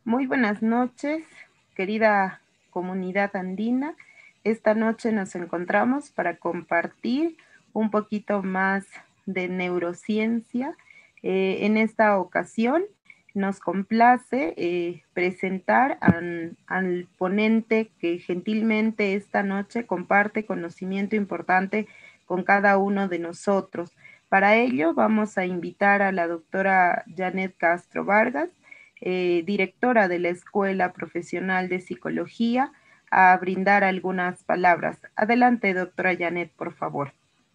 Muy buenas noches, querida comunidad andina. Esta noche nos encontramos para compartir un poquito más de neurociencia. En esta ocasión nos complace presentar al ponente que gentilmente esta noche comparte conocimiento importante con cada uno de nosotros. Para ello vamos a invitar a la doctora Janet Castro Vargas, directora de la Escuela Profesional de Psicología, a brindar algunas palabras. Adelante, doctora Janet, por favor.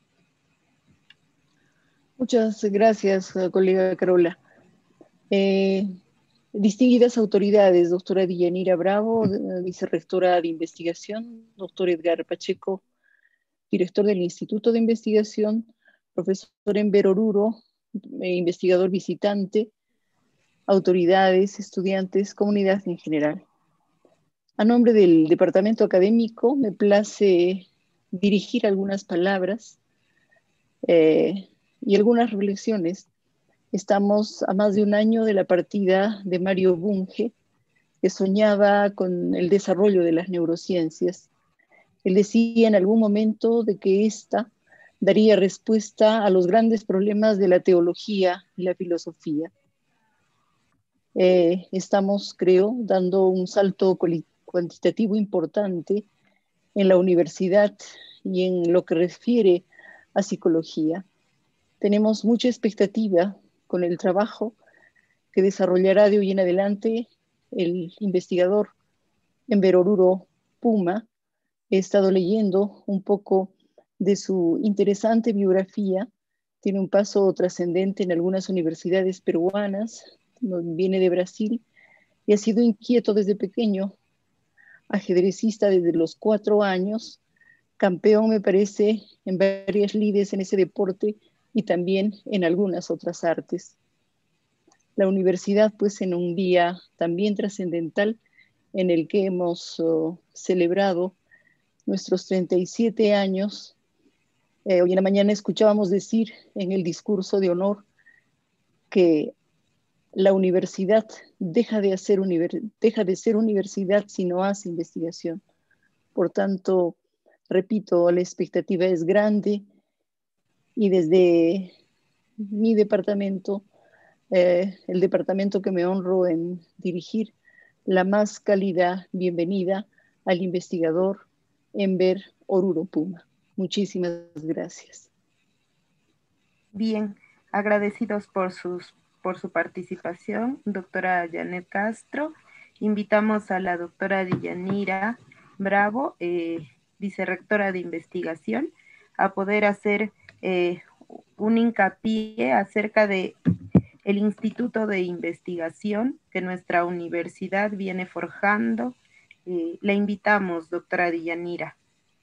Muchas gracias, colega Carola. Distinguidas autoridades, doctora Deyanira Bravo, vicerrectora de investigación, doctor Edgar Pacheco, director del Instituto de Investigación, profesor Enver Oruro, investigador visitante, autoridades, estudiantes, comunidad en general. A nombre del departamento académico, me place dirigir algunas palabras y algunas reflexiones. Estamos a más de un año de la partida de Mario Bunge, que soñaba con el desarrollo de las neurociencias. Él decía en algún momento de que ésta daría respuesta a los grandes problemas de la teología y la filosofía. Estamos, creo, dando un salto cuantitativo importante en la universidad y en lo que refiere a psicología. Tenemos mucha expectativa con el trabajo que desarrollará de hoy en adelante el investigador Enver Oruro Puma. He estado leyendo un poco de su interesante biografía. Tiene un paso trascendente en algunas universidades peruanas, viene de Brasil y ha sido inquieto desde pequeño, ajedrecista desde los 4 años, campeón me parece en varias lides en ese deporte y también en algunas otras artes. La universidad, pues, en un día también trascendental en el que hemos celebrado nuestros 37 años. Hoy en la mañana escuchábamos decir en el discurso de honor que la universidad deja de ser universidad si no hace investigación. Por tanto, repito, la expectativa es grande y desde mi departamento, el departamento que me honro en dirigir, la más cálida bienvenida al investigador Enver Oruro Puma. Muchísimas gracias. Bien, agradecidos por su participación, doctora Janet Castro. Invitamos a la doctora Deyanira Bravo, vicerrectora de investigación, a poder hacer un hincapié acerca de el Instituto de Investigación que nuestra universidad viene forjando. La invitamos, doctora Deyanira.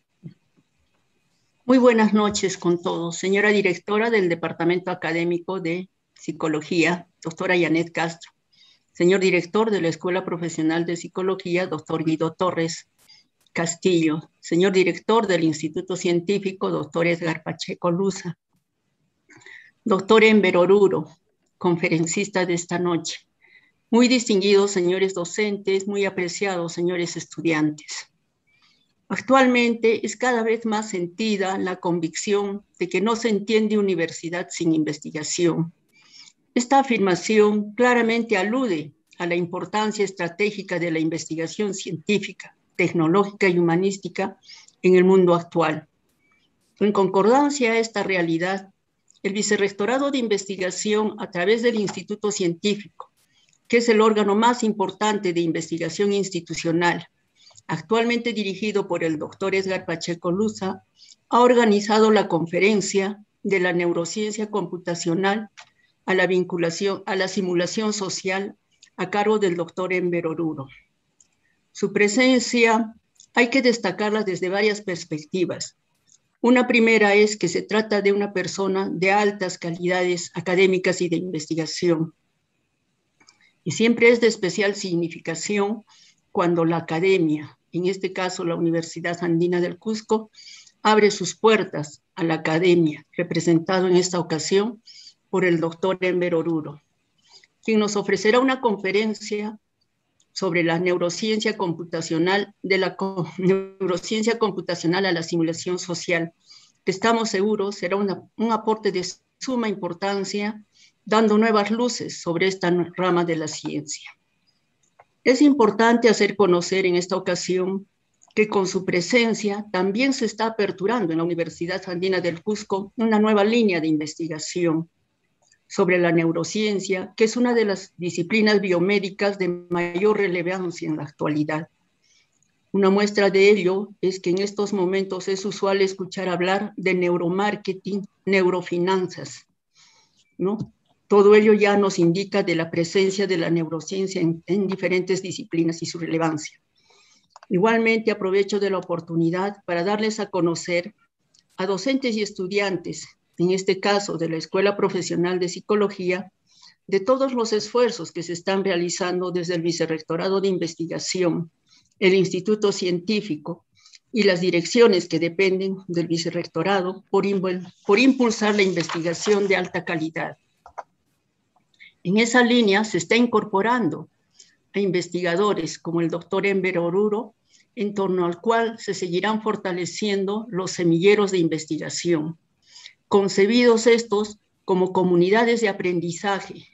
Muy buenas noches con todos. Señora directora del Departamento Académico de Psicología, doctora Janet Castro. Señor director de la Escuela Profesional de Psicología, doctor Guido Torres Castillo. Señor director del Instituto Científico, doctor Edgar Pacheco Luza. Doctor Enver Oruro, conferencista de esta noche. Muy distinguidos señores docentes, muy apreciados señores estudiantes. Actualmente es cada vez más sentida la convicción de que no se entiende universidad sin investigación. Esta afirmación claramente alude a la importancia estratégica de la investigación científica, tecnológica y humanística en el mundo actual. En concordancia a esta realidad, el Vicerrectorado de Investigación, a través del Instituto Científico, que es el órgano más importante de investigación institucional, actualmente dirigido por el doctor Edgar Pacheco Luza, ha organizado la conferencia de la neurociencia computacional a la vinculación, a la simulación social a cargo del doctor Enver Oruro. Su presencia hay que destacarla desde varias perspectivas. Una primera es que se trata de una persona de altas calidades académicas y de investigación. Y siempre es de especial significación cuando la academia, en este caso la Universidad Andina del Cusco, abre sus puertas a la academia, representado en esta ocasión por el doctor Enver Oruro, quien nos ofrecerá una conferencia sobre la neurociencia computacional, de la neurociencia computacional a la simulación social, que estamos seguros será un aporte de suma importancia, dando nuevas luces sobre esta rama de la ciencia. Es importante hacer conocer en esta ocasión que con su presencia también se está aperturando en la Universidad Andina del Cusco una nueva línea de investigación sobre la neurociencia, que es una de las disciplinas biomédicas de mayor relevancia en la actualidad. Una muestra de ello es que en estos momentos es usual escuchar hablar de neuromarketing, neurofinanzas, ¿no? Todo ello ya nos indica de la presencia de la neurociencia en diferentes disciplinas y su relevancia. Igualmente aprovecho de la oportunidad para darles a conocer a docentes y estudiantes, en este caso de la Escuela Profesional de Psicología, de todos los esfuerzos que se están realizando desde el Vicerrectorado de Investigación, el Instituto Científico y las direcciones que dependen del Vicerrectorado por impulsar la investigación de alta calidad. En esa línea se está incorporando a investigadores como el doctor Enver Oruro, en torno al cual se seguirán fortaleciendo los semilleros de investigación, concebidos estos como comunidades de aprendizaje,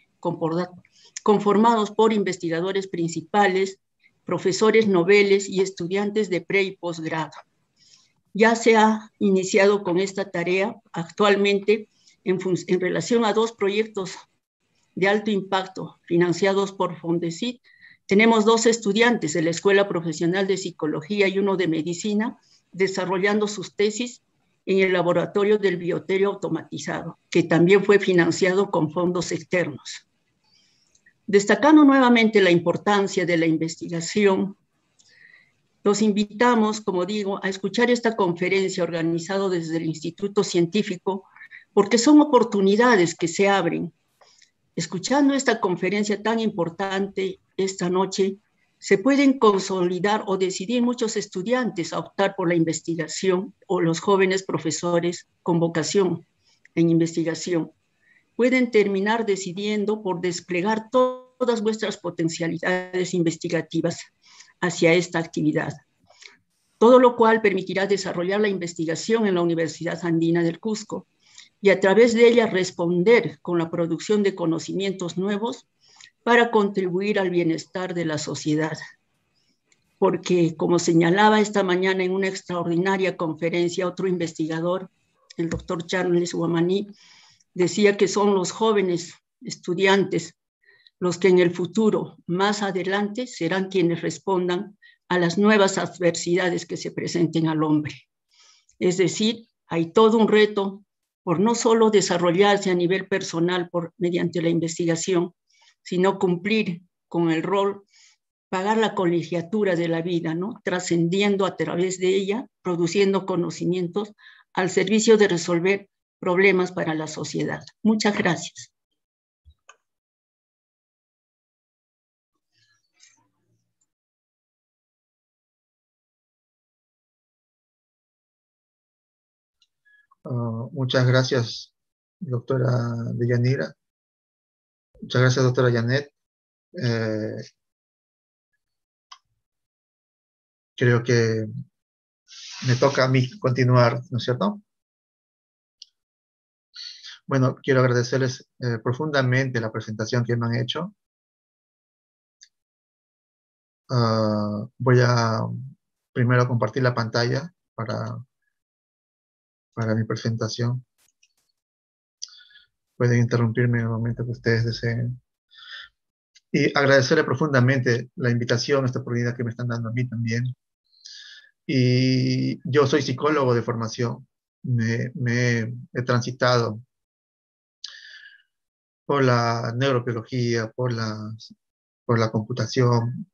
conformados por investigadores principales, profesores noveles y estudiantes de pre- y posgrado. Ya se ha iniciado con esta tarea actualmente en relación a 2 proyectos de alto impacto financiados por Fondesit. Tenemos 2 estudiantes de la Escuela Profesional de Psicología y 1 de Medicina desarrollando sus tesis en el laboratorio del bioterio automatizado, que también fue financiado con fondos externos. Destacando nuevamente la importancia de la investigación, los invitamos, como digo, a escuchar esta conferencia organizada desde el Instituto Científico, porque son oportunidades que se abren. Escuchando esta conferencia tan importante esta noche, se pueden consolidar o decidir muchos estudiantes a optar por la investigación o los jóvenes profesores con vocación en investigación. Pueden terminar decidiendo por desplegar todas vuestras potencialidades investigativas hacia esta actividad. Todo lo cual permitirá desarrollar la investigación en la Universidad Andina del Cusco y a través de ella responder con la producción de conocimientos nuevos para contribuir al bienestar de la sociedad. Porque, como señalaba esta mañana en una extraordinaria conferencia otro investigador, el doctor Charles Guamaní, decía que son los jóvenes estudiantes los que en el futuro, más adelante, serán quienes respondan a las nuevas adversidades que se presenten al hombre. Es decir, hay todo un reto por no solo desarrollarse a nivel personal mediante la investigación, sino cumplir con el rol, pagar la colegiatura de la vida, ¿no? Trascendiendo a través de ella, produciendo conocimientos al servicio de resolver problemas para la sociedad. Muchas gracias. Muchas gracias, doctora Deyanira. Muchas gracias, doctora Janet. Creo que me toca a mí continuar, ¿no es cierto? Bueno, quiero agradecerles profundamente la presentación que me han hecho. Voy a primero compartir la pantalla para mi presentación. Pueden interrumpirme en el momento que ustedes deseen. Y agradecerle profundamente la invitación, esta oportunidad que me están dando a mí también. Y yo soy psicólogo de formación. He transitado por la neurobiología, por la computación,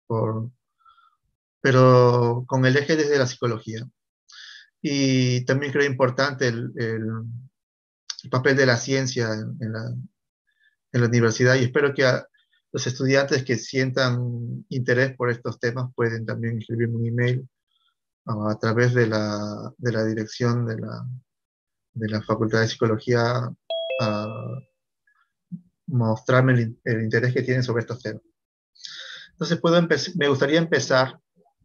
pero con el eje desde la psicología. Y también creo importante el papel de la ciencia en la universidad, y espero que los estudiantes que sientan interés por estos temas pueden también escribirme un email a través de la dirección de la Facultad de Psicología, a mostrarme el interés que tienen sobre estos temas. Entonces me gustaría empezar.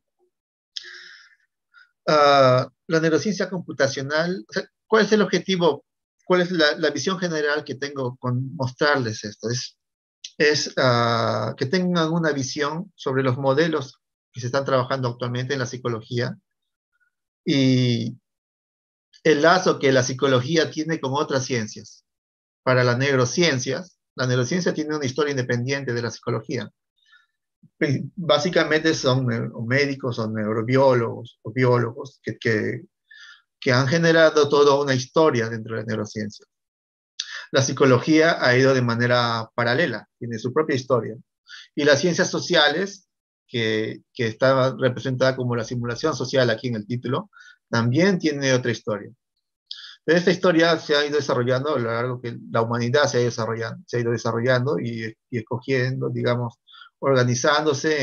La neurociencia computacional, o sea, ¿cuál es el objetivo? ¿Cuál es la visión general que tengo con mostrarles esto? Es que tengan una visión sobre los modelos que se están trabajando actualmente en la psicología y el lazo que la psicología tiene con otras ciencias. Para las neurociencias, la neurociencia tiene una historia independiente de la psicología. Básicamente son médicos o neurobiólogos o biólogos que han generado toda una historia dentro de la neurociencia. La psicología ha ido de manera paralela, tiene su propia historia. Y las ciencias sociales, que está representada como la simulación social aquí en el título, también tiene otra historia. Pero esta historia se ha ido desarrollando a lo largo que la humanidad se ha ido desarrollando y escogiendo, digamos, organizándose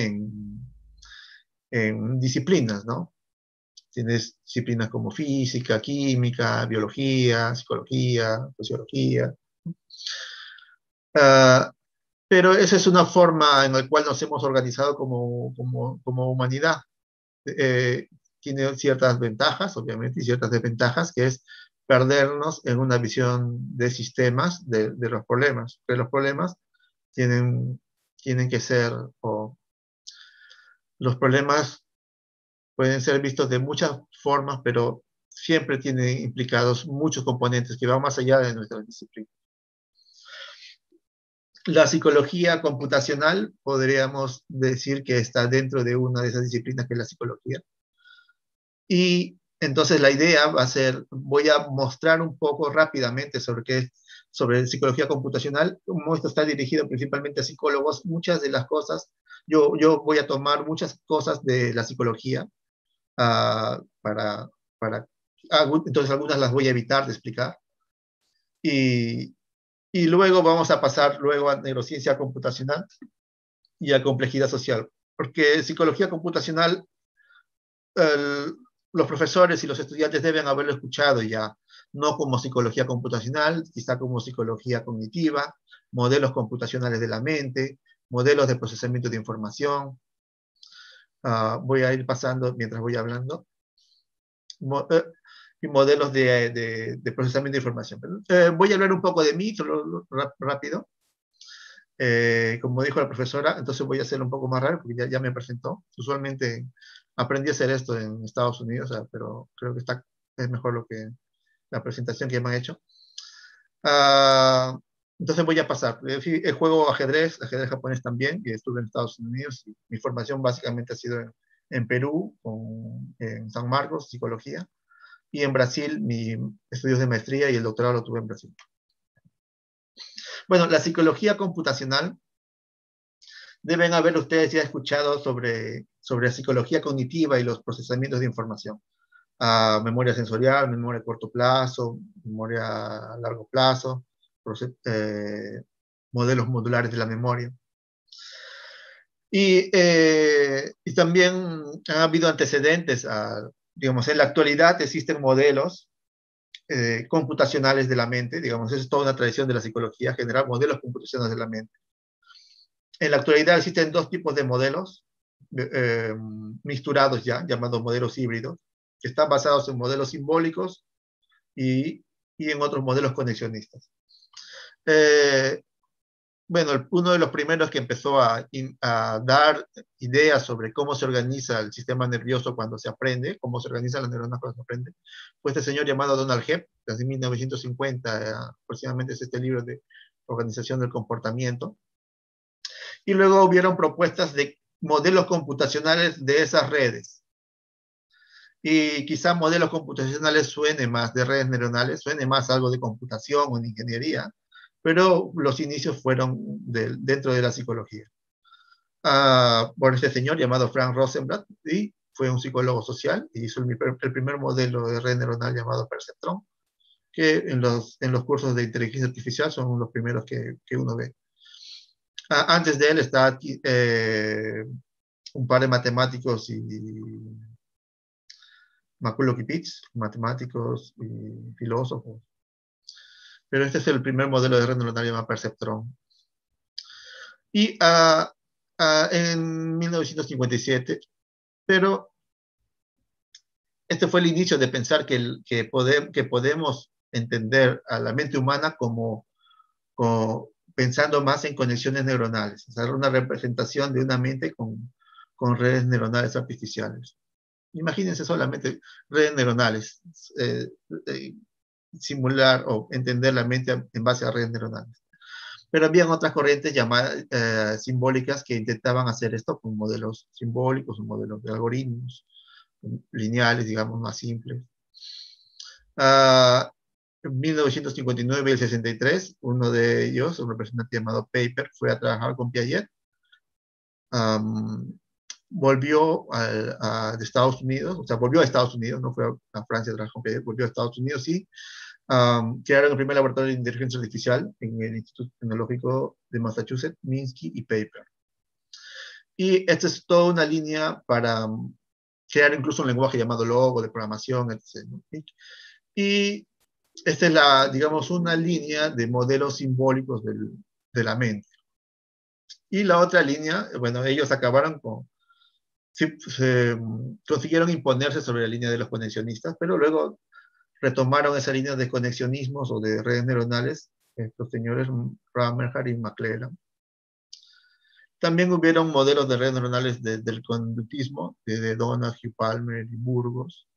en disciplinas, ¿no? Tienes disciplinas como física, química, biología, psicología, sociología. Pero esa es una forma en la cual nos hemos organizado como humanidad. Tiene ciertas ventajas, obviamente, y ciertas desventajas, que es perdernos en una visión de sistemas de los problemas. Que los problemas tienen que ser, o los problemas pueden ser vistos de muchas formas, pero siempre tienen implicados muchos componentes que van más allá de nuestra disciplina. La psicología computacional podríamos decir que está dentro de una de esas disciplinas que es la psicología. Y entonces la idea va a ser, voy a mostrar un poco rápidamente sobre psicología computacional. Como esto está dirigido principalmente a psicólogos, muchas de las cosas, yo voy a tomar muchas cosas de la psicología entonces algunas las voy a evitar de explicar. Y luego vamos a pasar luego a neurociencia computacional y a complejidad social. Porque psicología computacional, los profesores y los estudiantes deben haberlo escuchado ya, no como psicología computacional, quizá como psicología cognitiva, modelos computacionales de la mente, modelos de procesamiento de información. Voy a ir pasando mientras voy hablando. Y modelos de procesamiento de información. Voy a hablar un poco de mí, solo rápido. Como dijo la profesora, entonces voy a hacerlo un poco más raro porque ya me presentó. Usualmente aprendí a hacer esto en Estados Unidos, pero creo que es mejor la presentación que me han hecho. Entonces voy a pasar. Juego ajedrez japonés también, y estuve en Estados Unidos. Y mi formación básicamente ha sido en Perú, en San Marcos, psicología. Y en Brasil, mis estudios de maestría y el doctorado lo tuve en Brasil. Bueno, la psicología computacional, deben haber ustedes ya escuchado sobre la psicología cognitiva y los procesamientos de información. Memoria sensorial, memoria a corto plazo, memoria a largo plazo, modelos modulares de la memoria. Y también ha habido antecedentes, digamos, en la actualidad existen modelos computacionales de la mente, digamos, es toda una tradición de la psicología general, modelos computacionales de la mente. En la actualidad existen dos tipos de modelos mixturados ya, llamados modelos híbridos, que están basados en modelos simbólicos y en otros modelos conexionistas. Bueno, uno de los primeros que empezó a dar ideas sobre cómo se organiza el sistema nervioso cuando se aprende, cómo se organizan las neuronas cuando se aprende, fue este señor llamado Donald Hebb, desde 1950, aproximadamente es este libro de organización del comportamiento. Y luego hubieron propuestas de modelos computacionales de esas redes. Y quizá modelos computacionales suene más de redes neuronales, suene más algo de computación o de ingeniería, pero los inicios fueron dentro de la psicología. Por este señor llamado Frank Rosenblatt, y fue un psicólogo social, y hizo el primer modelo de red neuronal llamado Perceptron, que en los cursos de inteligencia artificial son los primeros que uno ve. Antes de él está un par de matemáticos y McCulloch-Pitts, matemáticos y filósofos. Pero este es el primer modelo de red neuronal llamado Perceptron. Y en 1957, pero este fue el inicio de pensar que podemos entender a la mente humana como pensando más en conexiones neuronales, o sea, una representación de una mente con redes neuronales artificiales. Imagínense solamente redes neuronales, simular o entender la mente en base a redes neuronales. Pero habían otras corrientes llamadas simbólicas que intentaban hacer esto con modelos simbólicos, modelos de algoritmos lineales, digamos, más simples. En 1959 y el 63, uno de ellos, un representante llamado Paper, fue a trabajar con Piaget. Volvió de Estados Unidos, o sea, volvió a Estados Unidos, no fue a Francia a trabajar con Piaget, volvió a Estados Unidos y crearon el primer laboratorio de inteligencia artificial en el Instituto Tecnológico de Massachusetts, Minsky y Paper. Y esta es toda una línea para crear incluso un lenguaje llamado Logo, de programación, etc. Y esta es digamos, una línea de modelos simbólicos de la mente. Y la otra línea, bueno, ellos acabaron consiguieron imponerse sobre la línea de los conexionistas, pero luego retomaron esa línea de conexionismos o de redes neuronales, estos señores Ramerhard y McClelland. También hubieron modelos de redes neuronales del conductismo, de Donald, Hugh Palmer y Burgos.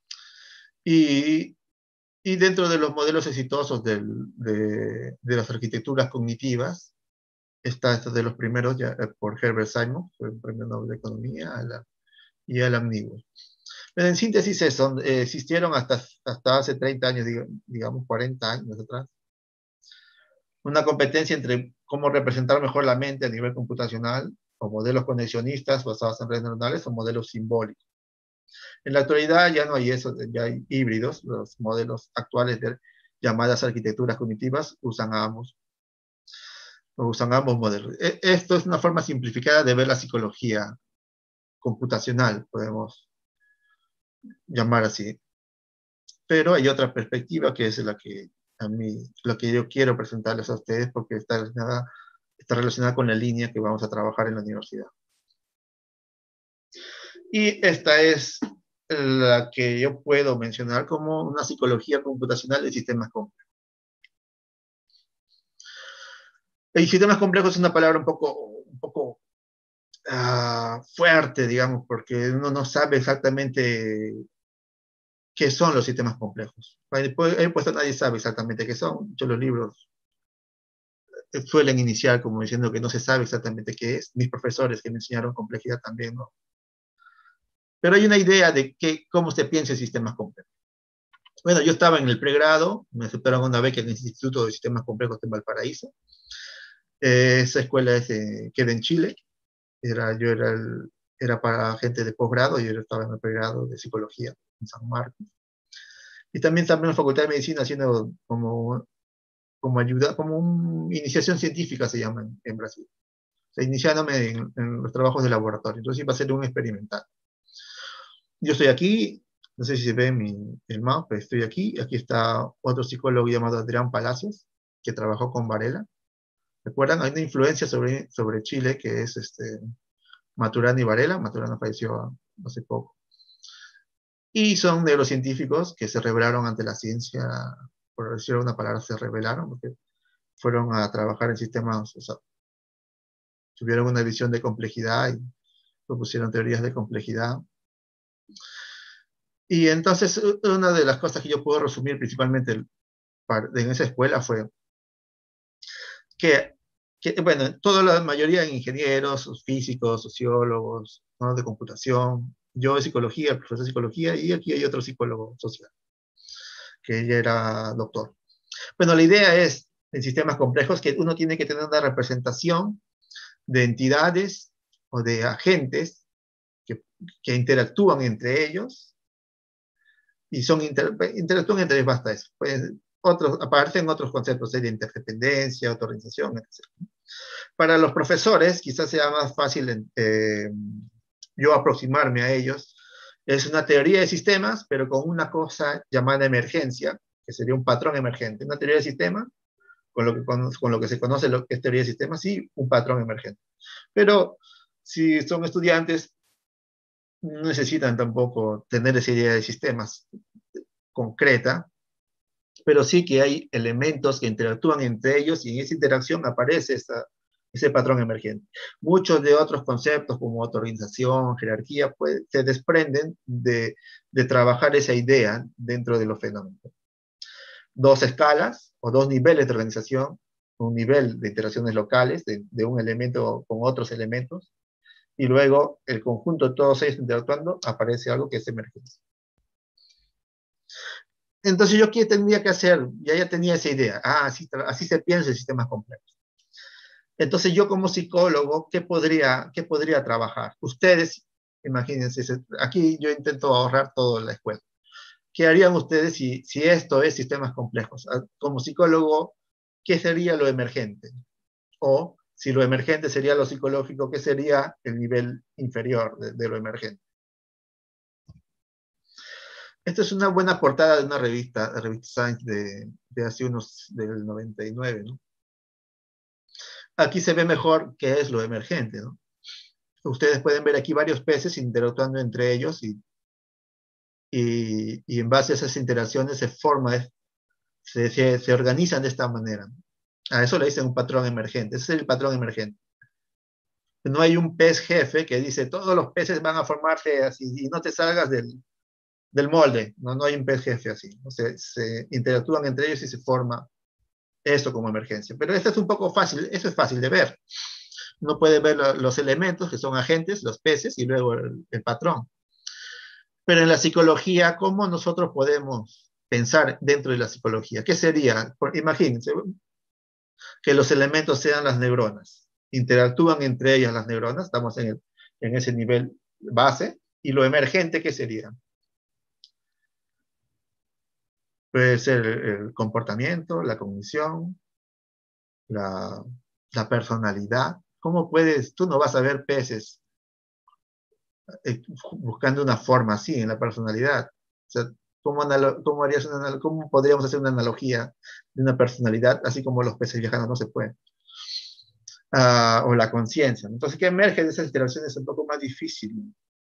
Y dentro de los modelos exitosos de las arquitecturas cognitivas, está esto de los primeros por Herbert Simon, fue un premio Nobel de Economía, y Alan Newell. Pero en síntesis eso, existieron hasta hace 30 años, digamos 40 años atrás, una competencia entre cómo representar mejor la mente a nivel computacional, o modelos conexionistas basados en redes neuronales, o modelos simbólicos. En la actualidad ya no hay eso, ya hay híbridos. Los modelos actuales de llamadas arquitecturas cognitivas usan ambos modelos. Esto es una forma simplificada de ver la psicología computacional, podemos llamar así. Pero hay otra perspectiva que es la que yo quiero presentarles a ustedes, porque está relacionada con la línea que vamos a trabajar en la universidad. Y esta es la que yo puedo mencionar como una psicología computacional de sistemas complejos. El sistemas complejos es una palabra un poco fuerte, digamos, porque uno no sabe exactamente qué son los sistemas complejos. Pues nadie sabe exactamente qué son. Muchos de los libros suelen iniciar como diciendo que no se sabe exactamente qué es. Mis profesores que me enseñaron complejidad también, ¿no? Pero hay una idea de cómo se piensa en sistemas complejos. Bueno, yo estaba en el pregrado, me aceptaron una beca en el Instituto de Sistemas Complejos de Valparaíso. Esa escuela queda en Chile. Era para gente de posgrado, yo estaba en el pregrado de psicología en San Marcos. Y también en la Facultad de Medicina haciendo como ayuda, como una iniciación científica se llama en Brasil. O sea, iniciándome en los trabajos de laboratorio. Entonces iba a ser un experimental. Yo estoy aquí, no sé si se ve el mouse, pero estoy aquí. Aquí está otro psicólogo llamado Adrián Palacios, que trabajó con Varela. ¿Recuerdan? Hay una influencia sobre Chile que es Maturana y Varela. Maturana falleció hace poco. Y son neurocientíficos que se rebelaron ante la ciencia, por decir una palabra, se rebelaron, porque fueron a trabajar en sistemas, o sea, tuvieron una visión de complejidad y propusieron teorías de complejidad. Y entonces, una de las cosas que yo puedo resumir principalmente en esa escuela fue que bueno, toda la mayoría de ingenieros, físicos, sociólogos, ¿no?, de computación, yo de psicología, profesor de psicología, y aquí hay otro psicólogo social, que ella era doctor. Bueno, la idea es, en sistemas complejos, que uno tiene que tener una representación de entidades o de agentes que interactúan entre ellos, y interactúan entre ellos, basta eso. Pues, aparecen otros conceptos de interdependencia, autorganización, etc. Para los profesores, quizás sea más fácil yo aproximarme a ellos. Es una teoría de sistemas, pero con una cosa llamada emergencia, que sería un patrón emergente. Una teoría de sistemas, con lo que se conoce lo que es teoría de sistemas, y un patrón emergente. Pero si son estudiantes, no necesitan tampoco tener esa idea de sistemas concreta, pero sí que hay elementos que interactúan entre ellos y en esa interacción aparece ese patrón emergente. Muchos de otros conceptos como autorganización, jerarquía, pues, se desprenden de trabajar esa idea dentro de los fenómenos. Dos escalas o dos niveles de organización, un nivel de interacciones locales de un elemento con otros elementos, y luego el conjunto de todos ellos interactuando, aparece algo que es emergencia. Entonces yo, ¿qué tendría que hacer? Ya tenía esa idea. Así se piensa en sistemas complejos. Entonces yo como psicólogo, ¿qué podría trabajar? Ustedes, imagínense, aquí yo intento ahorrar toda la escuela. ¿Qué harían ustedes si esto es sistemas complejos? Como psicólogo, ¿qué sería lo emergente? O si lo emergente sería lo psicológico, ¿qué sería el nivel inferior de lo emergente? Esta es una buena portada de una revista Science de hace del 99, ¿no? Aquí se ve mejor qué es lo emergente, ¿no? Ustedes pueden ver aquí varios peces interactuando entre ellos y en base a esas interacciones se organizan de esta manera. A eso le dicen un patrón emergente. Ese es el patrón emergente. No hay un pez jefe que dice todos los peces van a formarse así y no te salgas del molde. No hay un pez jefe así. Se interactúan entre ellos y se forma esto como emergencia. Pero esto es un poco fácil, eso es fácil de ver. Uno puede ver los elementos que son agentes, los peces, y luego el patrón. Pero en la psicología, ¿cómo nosotros podemos pensar dentro de la psicología? ¿Qué sería? Imagínense que los elementos sean las neuronas. Interactúan entre ellas las neuronas, estamos en ese nivel base, y lo emergente, ¿qué sería? Puede ser el comportamiento, la cognición, la personalidad. ¿Cómo puedes? Tú no vas a ver peces buscando una forma así en la personalidad. O sea, ¿cómo podríamos hacer una analogía de una personalidad así como los peces viajando no se pueden? O la conciencia. Entonces, ¿qué emerge de esas interacciones? Es un poco más difícil.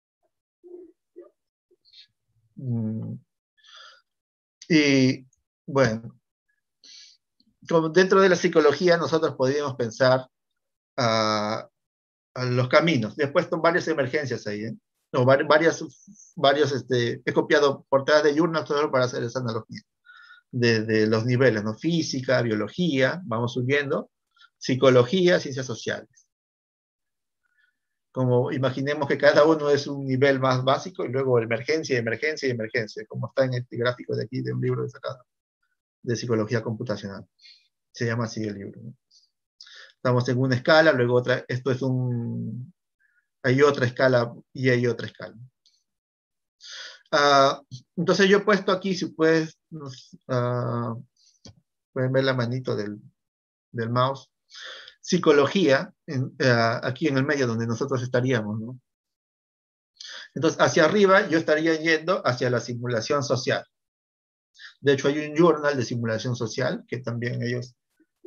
Y bueno, como dentro de la psicología nosotros podríamos pensar a los caminos. He puesto varias emergencias ahí, ¿eh? No, he copiado portadas de Journal solo para hacer esa analogía. De los niveles, ¿no? Física, biología, vamos subiendo, psicología, ciencias sociales. Como imaginemos que cada uno es un nivel más básico y luego emergencia, emergencia y emergencia, como está en este gráfico de aquí de un libro de sacado de psicología computacional. Se llama así el libro, ¿no? Estamos en una escala, luego otra, hay otra escala y hay otra escala. Entonces yo he puesto aquí, si puedes, pueden ver la manito del mouse, psicología, aquí en el medio donde nosotros estaríamos, ¿no? Entonces, hacia arriba yo estaría yendo hacia la simulación social. De hecho, hay un journal de simulación social, que también ellos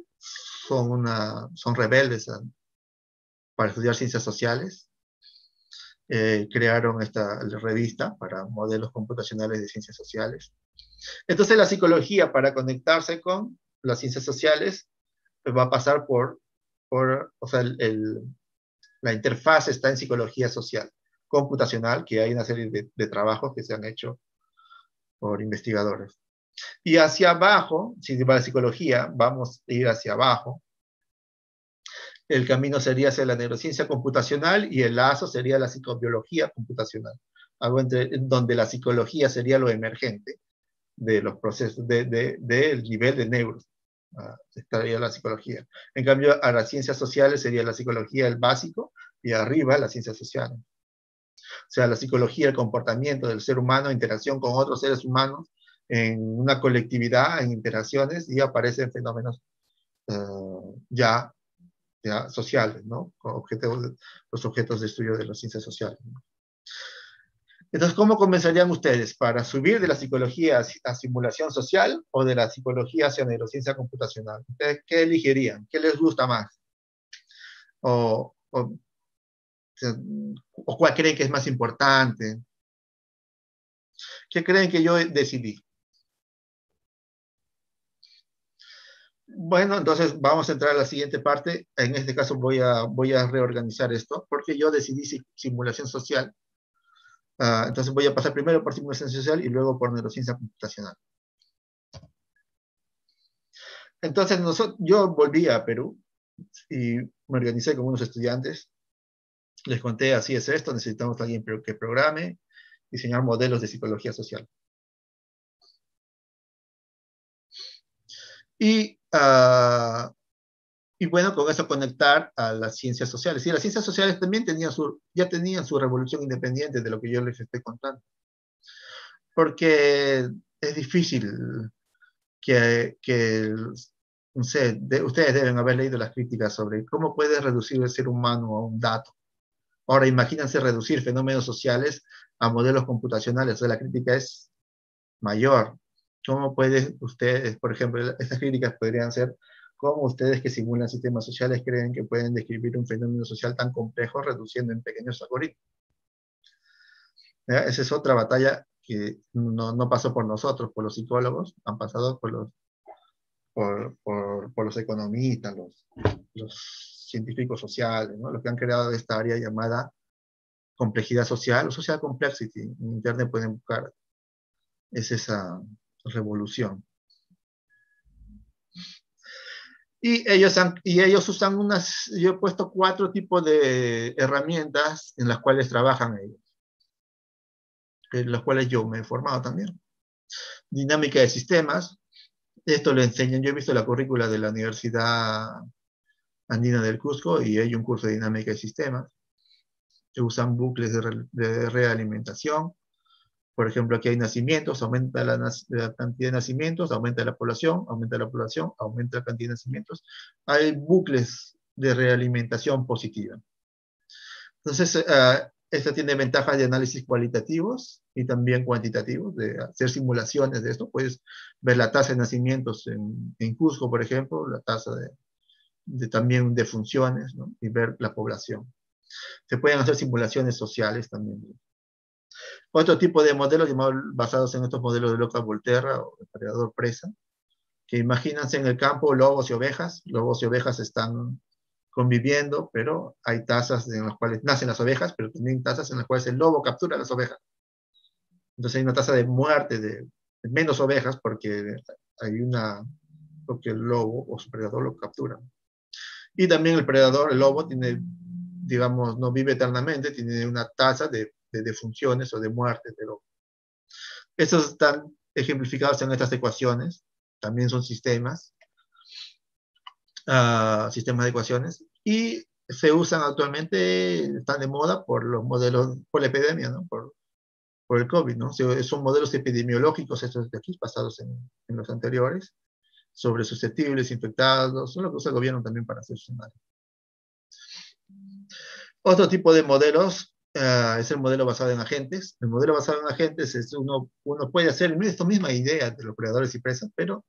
son rebeldes para estudiar ciencias sociales. Crearon esta revista para modelos computacionales de ciencias sociales. Entonces, la psicología, para conectarse con las ciencias sociales, va a pasar o sea, la interfaz está en psicología social, computacional, que hay una serie de trabajos que se han hecho por investigadores. Y hacia abajo, si va la psicología, vamos a ir hacia abajo. El camino sería hacia la neurociencia computacional y el lazo sería la psicobiología computacional, algo donde la psicología sería lo emergente de los procesos, del nivel de neuros. Estaría la psicología. En cambio, a las ciencias sociales sería la psicología el básico y arriba las ciencias sociales. O sea, la psicología, el comportamiento del ser humano, interacción con otros seres humanos, en una colectividad, en interacciones, y aparecen fenómenos ya sociales, ¿no? Los objetos de estudio de las ciencias sociales, ¿no? Entonces, ¿cómo comenzarían ustedes? ¿Para subir de la psicología a simulación social o de la psicología hacia neurociencia computacional? ¿Ustedes qué elegirían? ¿Qué les gusta más? O o cuál creen que es más importante. ¿Qué creen que yo decidí? Bueno, entonces vamos a entrar a la siguiente parte. En este caso voy a reorganizar esto, porque yo decidí simulación social. Entonces voy a pasar primero por simulación social y luego por neurociencia computacional. Entonces yo volví a Perú y me organicé con unos estudiantes. Les conté, así es esto, necesitamos a alguien que programe, diseñar modelos de psicología social. Y bueno, con eso conectar a las ciencias sociales. Y las ciencias sociales también ya tenían su revolución independiente de lo que yo les estoy contando. Porque es difícil no sé, ustedes deben haber leído las críticas sobre cómo puede reducir el ser humano a un dato. Ahora imagínense reducir fenómenos sociales a modelos computacionales. O sea, la crítica es mayor. ¿Cómo pueden ustedes, por ejemplo, estas críticas podrían ser, cómo ustedes que simulan sistemas sociales creen que pueden describir un fenómeno social tan complejo reduciendo en pequeños algoritmos? ¿Ya? Esa es otra batalla que no pasó por nosotros, por los psicólogos, han pasado por los economistas, los científicos sociales, ¿no? Los que han creado esta área llamada complejidad social o social complexity. En internet pueden buscar, es esa revolución. Y ellos usan yo he puesto 4 tipos de herramientas en las cuales trabajan ellos, en las cuales yo me he formado también. Dinámica de sistemas, esto lo enseñan, yo he visto la currícula de la Universidad Andina del Cusco y hay un curso de dinámica de sistemas. Se usan bucles de realimentación. Por ejemplo, aquí hay nacimientos, aumenta la cantidad de nacimientos, aumenta la población, aumenta la cantidad de nacimientos. Hay bucles de realimentación positiva. Entonces, esto tiene ventajas de análisis cualitativos y también cuantitativos, de hacer simulaciones de esto. Puedes ver la tasa de nacimientos en Cusco, por ejemplo, la tasa también de funciones, ¿no? Y ver la población. Se pueden hacer simulaciones sociales también. Otro tipo de modelos basados en estos modelos de Loca-Volterra o depredador-presa, que imagínense en el campo lobos y ovejas. Lobos y ovejas están conviviendo, pero hay tasas en las cuales nacen las ovejas, pero también tasas en las cuales el lobo captura a las ovejas. Entonces hay una tasa de muerte de menos ovejas porque el lobo o su predador lo captura. Y también el predador, el lobo, tiene, digamos, no vive eternamente, tiene una tasa de defunciones o de muerte de lobo. Estos están ejemplificados en estas ecuaciones, también son sistemas de ecuaciones, y se usan actualmente, están de moda por los modelos, por la epidemia, ¿no? Por el COVID, ¿no? Son modelos epidemiológicos, estos de aquí, basados en los anteriores, sobre susceptibles, infectados, son lo que usa el gobierno también para hacer su análisis. Otro tipo de modelos es el modelo basado en agentes. El modelo basado en agentes es uno puede hacer esta misma idea de los predadores y presas, pero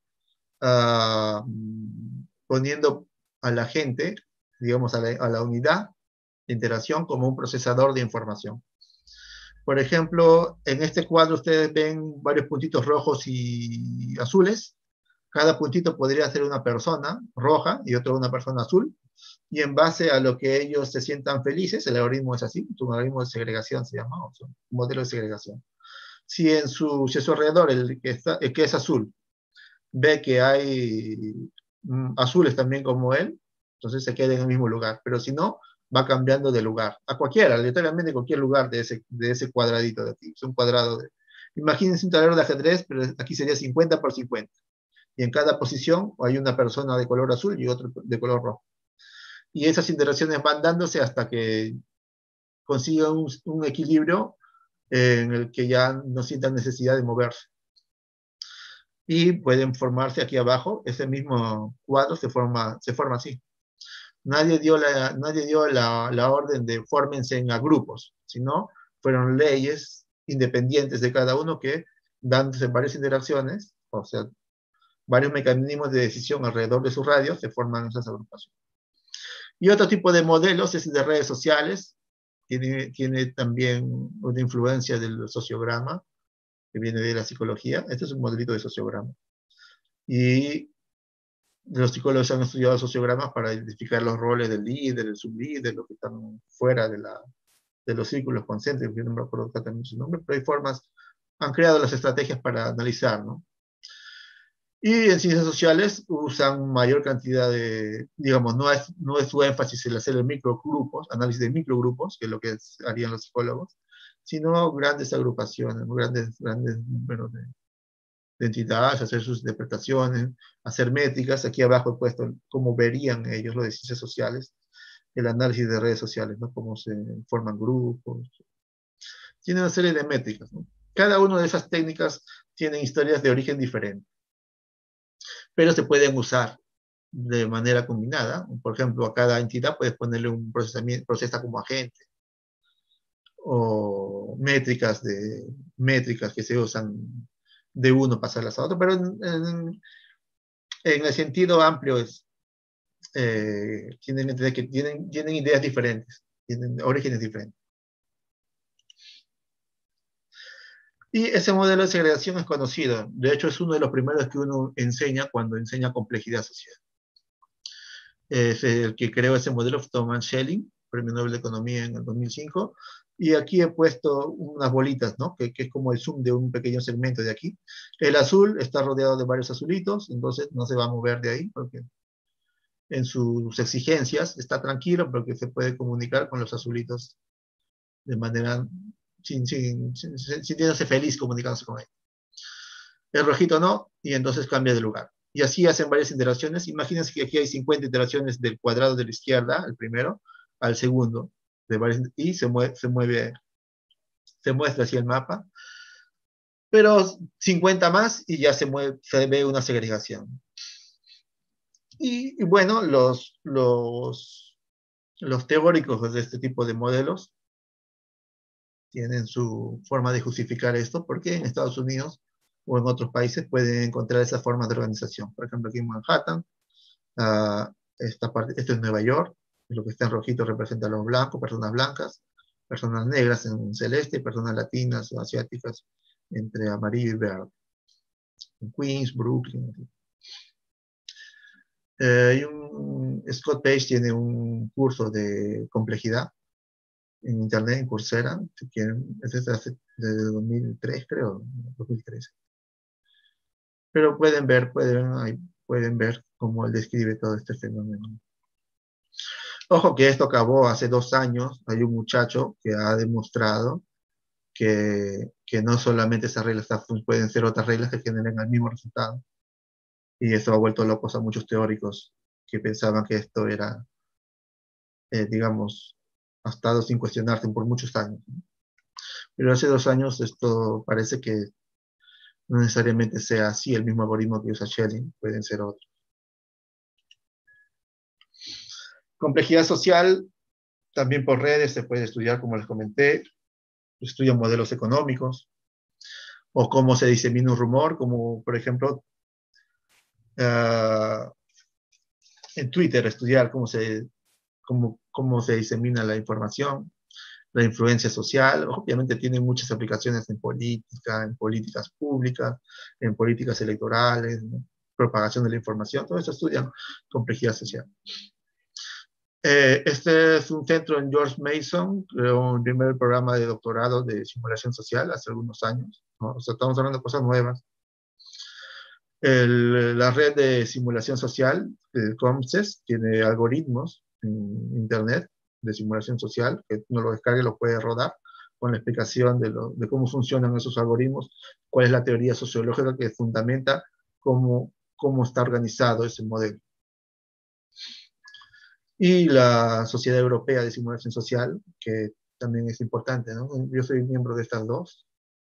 poniendo al agente, digamos, a la unidad de interacción como un procesador de información. Por ejemplo, en este cuadro ustedes ven varios puntitos rojos y azules. Cada puntito podría ser una persona roja y otro una persona azul. Y en base a lo que ellos se sientan felices, el algoritmo es así, es un algoritmo de segregación se llama, o un modelo de segregación. Si a su alrededor, el que es azul, ve que hay azules también como él, entonces se queda en el mismo lugar. Pero si no, va cambiando de lugar, a cualquiera, aleatoriamente cualquier lugar de ese cuadradito de aquí. Es un cuadrado imagínense un tablero de ajedrez, pero aquí sería 50 por 50. Y en cada posición hay una persona de color azul y otro de color rojo. Y esas interacciones van dándose hasta que consigan un equilibrio en el que ya no sientan necesidad de moverse. Y pueden formarse aquí abajo, ese mismo cuadro se forma así. Nadie dio la orden de fórmense en grupos, sino fueron leyes independientes de cada uno que, dándose varias interacciones, o sea, varios mecanismos de decisión alrededor de sus radios, se forman esas agrupaciones. Y otro tipo de modelos es de redes sociales, tiene también una influencia del sociograma, que viene de la psicología. Este es un modelito de sociograma. Y los psicólogos han estudiado sociogramas para identificar los roles del líder, el sublíder, los que están fuera de los círculos concéntricos, yo no me acuerdo exactamente su nombre, pero hay formas, han creado las estrategias para analizar, ¿no? Y en ciencias sociales usan mayor cantidad de, digamos, no es su énfasis en hacer microgrupos, análisis de microgrupos, que es lo que harían los psicólogos, sino grandes agrupaciones, grandes números de entidades, hacer sus interpretaciones, hacer métricas. Aquí abajo he puesto cómo verían ellos lo de ciencias sociales, el análisis de redes sociales, ¿no? Cómo se forman grupos. Tiene una serie de métricas, ¿no? Cada una de esas técnicas tiene historias de origen diferente, pero se pueden usar de manera combinada. Por ejemplo, a cada entidad puedes ponerle un procesa como agente, o métricas que se usan de uno pasarlas a otro, pero en el sentido amplio tienen ideas diferentes, tienen orígenes diferentes. Y ese modelo de segregación es conocido. De hecho, es uno de los primeros que uno enseña cuando enseña complejidad social. Es el que creó ese modelo, Thomas Schelling, Premio Nobel de Economía en el 2005. Y aquí he puesto unas bolitas, ¿no? Que es como el zoom de un pequeño segmento de aquí. El azul está rodeado de varios azulitos, entonces no se va a mover de ahí, porque en sus exigencias está tranquilo, porque se puede comunicar con los azulitos de manera, sintiéndose feliz comunicándose con ellos. El rojito no, y entonces cambia de lugar. Y así hacen varias iteraciones. Imagínense que aquí hay 50 iteraciones del cuadrado de la izquierda, el primero, al segundo, y se muestra así el mapa. Pero 50 más y ya se ve una segregación. Y bueno, los teóricos de este tipo de modelos tienen su forma de justificar esto, porque en Estados Unidos o en otros países pueden encontrar esas formas de organización. Por ejemplo, aquí en Manhattan, esto es Nueva York, lo que está en rojito representa a los blancos, personas blancas, personas negras en celeste, personas latinas o asiáticas entre amarillo y verde. En Queens, Brooklyn. Scott Page tiene un curso de complejidad en internet, en Coursera, si quieren, es desde 2003, creo, 2013. Pero pueden ver cómo él describe todo este fenómeno. Ojo que esto acabó hace 2 años. Hay un muchacho que ha demostrado que no solamente esas reglas pueden ser otras reglas que generen el mismo resultado. Y eso ha vuelto locos a muchos teóricos que pensaban que esto era, digamos, ha estado sin cuestionarse por muchos años. Pero hace 2 años esto parece que no necesariamente sea así, el mismo algoritmo que usa Schelling, pueden ser otros. Complejidad social, también por redes se puede estudiar, como les comenté, estudian modelos económicos, o cómo se disemina un rumor, como por ejemplo, en Twitter, estudiar cómo se disemina la información, la influencia social. Obviamente tiene muchas aplicaciones en política, en políticas públicas, en políticas electorales, ¿no? Propagación de la información, todo eso estudian complejidad social. Este es un centro en George Mason, creó un primer programa de doctorado de simulación social hace algunos años, ¿no? O sea, estamos hablando de cosas nuevas. La red de simulación social, el COMSES, tiene algoritmos en internet de simulación social, que uno lo descarga y lo puede rodar, con la explicación de cómo funcionan esos algoritmos, cuál es la teoría sociológica que fundamenta cómo está organizado ese modelo. Y la Sociedad Europea de Simulación Social, que también es importante, ¿no? Yo soy miembro de estas dos,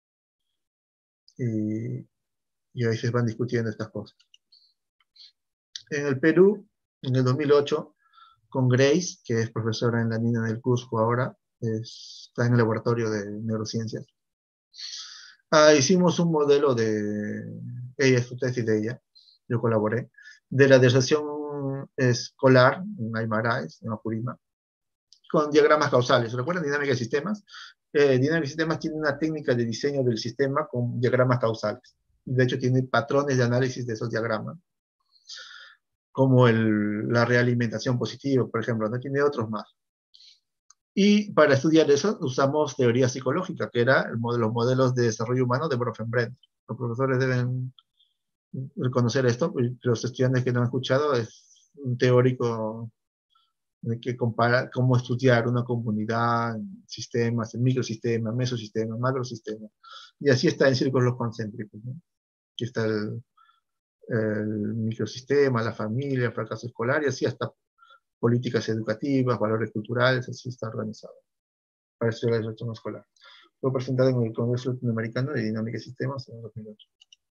y ahí se van discutiendo estas cosas. En el Perú, en el 2008, con Grace, que es profesora en la Nina del Cusco ahora, está en el laboratorio de neurociencias. Hicimos un modelo ella, su tesis de ella, yo colaboré, de la desviación escolar, en Aymara, en Apurima, con diagramas causales. ¿Recuerdan dinámica de sistemas? Dinámica de sistemas tiene una técnica de diseño del sistema con diagramas causales. De hecho, tiene patrones de análisis de esos diagramas, como la realimentación positiva, por ejemplo, no tiene otros más. Y para estudiar eso usamos teoría psicológica, que era los modelos de desarrollo humano de Bronfenbrenner. Los profesores deben reconocer esto, los estudiantes que no han escuchado, es un teórico que compara cómo estudiar una comunidad, sistemas, microsistemas, mesosistemas, macrosistemas. Y así está en círculos concéntricos, ¿no? Aquí está el microsistema, la familia, el fracaso escolar, y así hasta políticas educativas, valores culturales, así está organizado para estudiar el retorno escolar. Fue presentado en el Congreso Latinoamericano de Dinámica de Sistemas en 2008.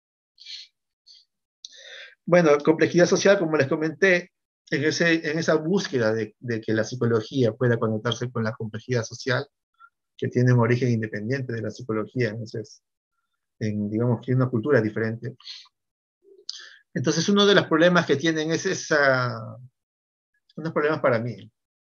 Bueno, complejidad social, como les comenté, en esa búsqueda de que la psicología pueda conectarse con la complejidad social, que tiene un origen independiente de la psicología, entonces, digamos que una cultura diferente. Entonces, uno de los problemas que tienen es unos problemas para mí.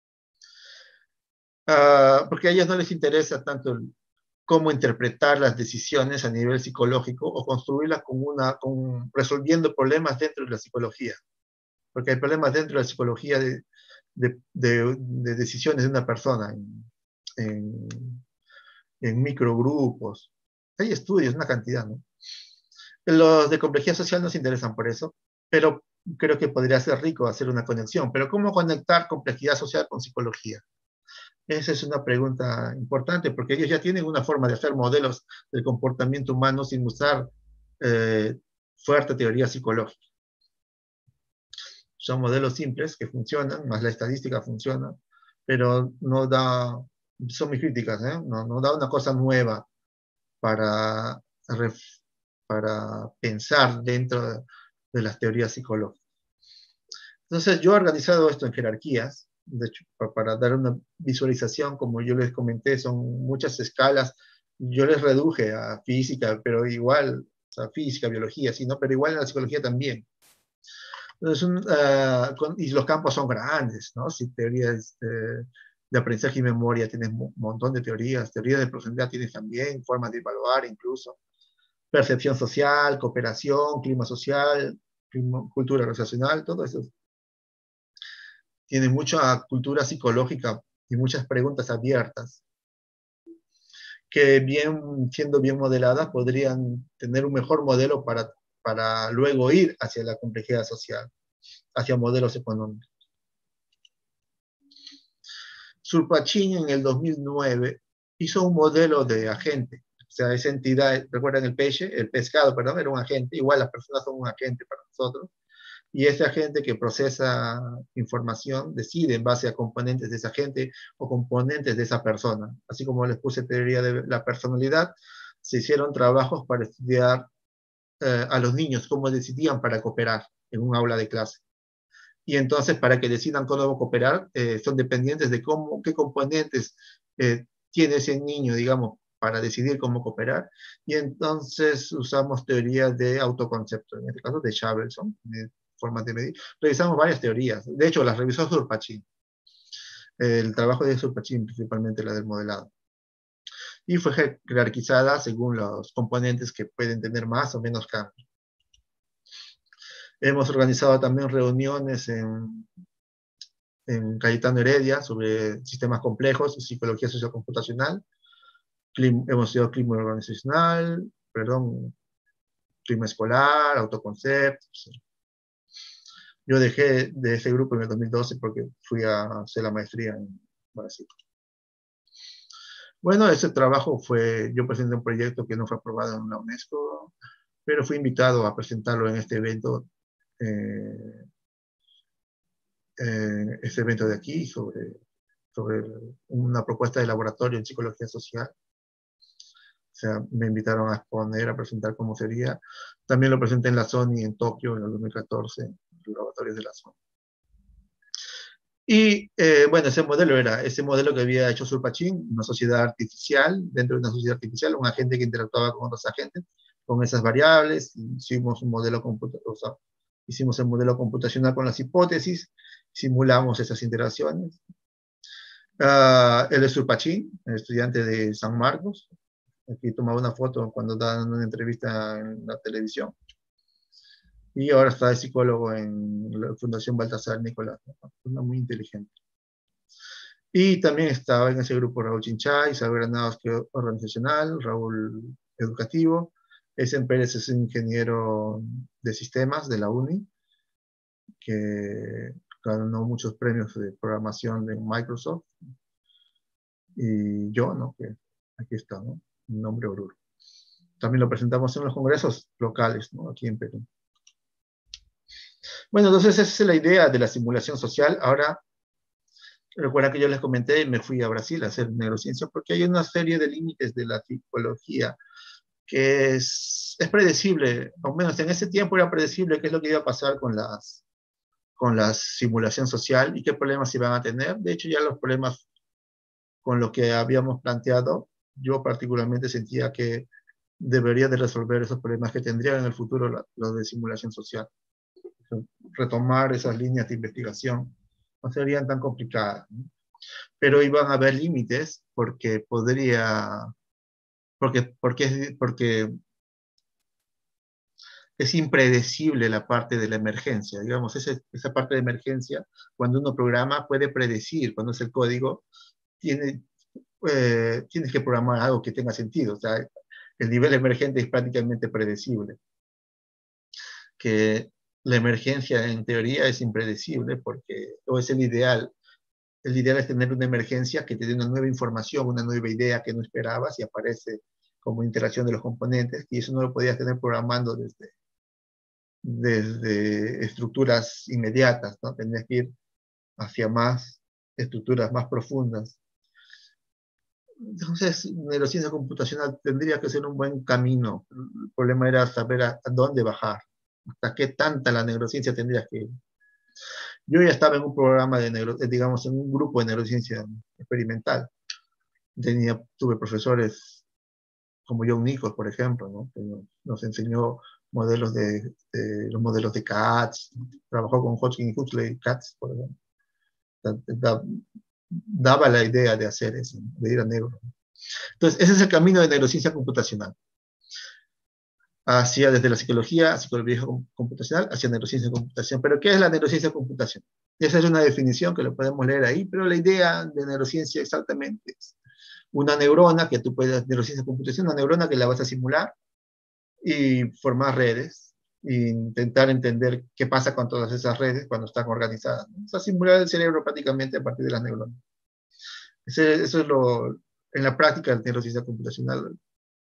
Porque a ellos no les interesa tanto cómo interpretar las decisiones a nivel psicológico o construirlas resolviendo problemas dentro de la psicología. Porque hay problemas dentro de la psicología de decisiones de una persona en microgrupos. Hay estudios, una cantidad, ¿no? Los de complejidad social nos interesan por eso, pero creo que podría ser rico hacer una conexión. Pero ¿cómo conectar complejidad social con psicología? Esa es una pregunta importante, porque ellos ya tienen una forma de hacer modelos del comportamiento humano sin usar fuerte teoría psicológica. Son modelos simples que funcionan, más la estadística funciona, pero no da, son mis críticas, no da una cosa nueva para pensar dentro de las teorías psicológicas. Entonces, yo he organizado esto en jerarquías, de hecho, para dar una visualización, como yo les comenté, son muchas escalas. Yo les reduje a física, pero igual, o sea, física, biología, sí, ¿no? Pero igual en la psicología también. Entonces, y los campos son grandes, ¿no? Si teorías de aprendizaje y memoria, tienes un montón de teorías de profundidad tienes también, formas de evaluar incluso, percepción social, cooperación, clima social, cultura organizacional, todo eso tiene mucha cultura psicológica y muchas preguntas abiertas que siendo bien modeladas podrían tener un mejor modelo para luego ir hacia la complejidad social, hacia modelos económicos. Zurpachín en el 2009 hizo un modelo de agente, o sea, esa entidad, ¿recuerdan el pescado, perdón, era un agente, igual las personas son un agente para nosotros, y ese agente que procesa información decide en base a componentes de ese agente o componentes de esa persona. Así como les puse teoría de la personalidad, se hicieron trabajos para estudiar a los niños cómo decidían para cooperar en un aula de clase. Y entonces, para que decidan cómo cooperar, son dependientes de qué componentes tiene ese niño, digamos, para decidir cómo cooperar. Y entonces usamos teoría de autoconcepto, en este caso de Shavelson, formas de medir. Revisamos varias teorías. De hecho, las revisó Zurpachín. El trabajo de Zurpachín, principalmente la del modelado. Y fue jerarquizada según los componentes que pueden tener más o menos cambio. Hemos organizado también reuniones en Cayetano Heredia sobre sistemas complejos y psicología sociocomputacional. Hemos estudiado clima organizacional, clima escolar, autoconceptos. Yo dejé de ese grupo en el 2012 porque fui a hacer la maestría en Brasil. Bueno, ese trabajo yo presenté un proyecto que no fue aprobado en la UNESCO, pero fui invitado a presentarlo en este evento de aquí sobre una propuesta de laboratorio en psicología social. O sea, me invitaron a exponer, a presentar cómo sería. También lo presenté en la Sony en Tokio en el 2014, en los laboratorios de la Sony. Y bueno, ese modelo que había hecho Zurpachín, una sociedad artificial, dentro de una sociedad artificial, un agente que interactuaba con otros agentes, con esas variables, hicimos un modelo computacional, Hicimos el modelo computacional con las hipótesis, simulamos esas interacciones. El de Surpachín, el estudiante de San Marcos, aquí tomaba una foto cuando daban una entrevista en la televisión. Y ahora está de psicólogo en la Fundación Baltasar Nicolás, una muy inteligente. Y también estaba en ese grupo Raúl Chinchay, Isabel Granados, que es organizacional, Raúl educativo, Esen Pérez es ingeniero de sistemas de la UNI, que ganó muchos premios de programación de Microsoft, y yo, ¿no? Que aquí está, ¿no? Un nombre Oruro. También lo presentamos en los congresos locales, ¿no? Aquí en Perú. Bueno, entonces esa es la idea de la simulación social. Ahora, recuerda que yo les comenté, me fui a Brasil a hacer neurociencia, porque hay una serie de límites de la psicología que es predecible, al menos en ese tiempo era predecible qué es lo que iba a pasar con la simulación social y qué problemas iban a tener. De hecho, ya los problemas con los que habíamos planteado, yo particularmente sentía que debería de resolver esos problemas que tendrían en el futuro los de simulación social. Retomar esas líneas de investigación no serían tan complicadas, ¿no? Pero iban a haber límites porque es impredecible la parte de la emergencia. Digamos, esa parte de emergencia, cuando uno programa, puede predecir, cuando es el código, tienes que programar algo que tenga sentido. O sea, el nivel emergente es prácticamente predecible. Que la emergencia, en teoría, es impredecible porque, o es el ideal. El ideal es tener una emergencia que te dé una nueva información, una nueva idea que no esperabas y aparece como interacción de los componentes, y eso no lo podías tener programando desde estructuras inmediatas, ¿no? Tenías que ir hacia más estructuras más profundas. Entonces, neurociencia computacional tendría que ser un buen camino. El problema era saber a dónde bajar, hasta qué tanta la neurociencia tendrías que ir. Yo ya estaba en un programa digamos, en un grupo de neurociencia experimental. Tuve profesores como John Nichols, por ejemplo, ¿no? Que nos enseñó los modelos de CATS, trabajó con Hodgkin y Huxley, CATS, por ejemplo. Daba la idea de hacer eso, de ir a neuro. Entonces, ese es el camino de neurociencia computacional. Desde la psicología computacional, hacia neurociencia computacional. Pero, ¿qué es la neurociencia computacional? Esa es una definición que lo podemos leer ahí, pero la idea de neurociencia exactamente es una neurona que tú puedes, neurociencia computacional, una neurona que la vas a simular y formar redes e intentar entender qué pasa con todas esas redes cuando están organizadas. O sea, simular el cerebro prácticamente a partir de las neuronas. Eso es en la práctica de neurociencia computacional.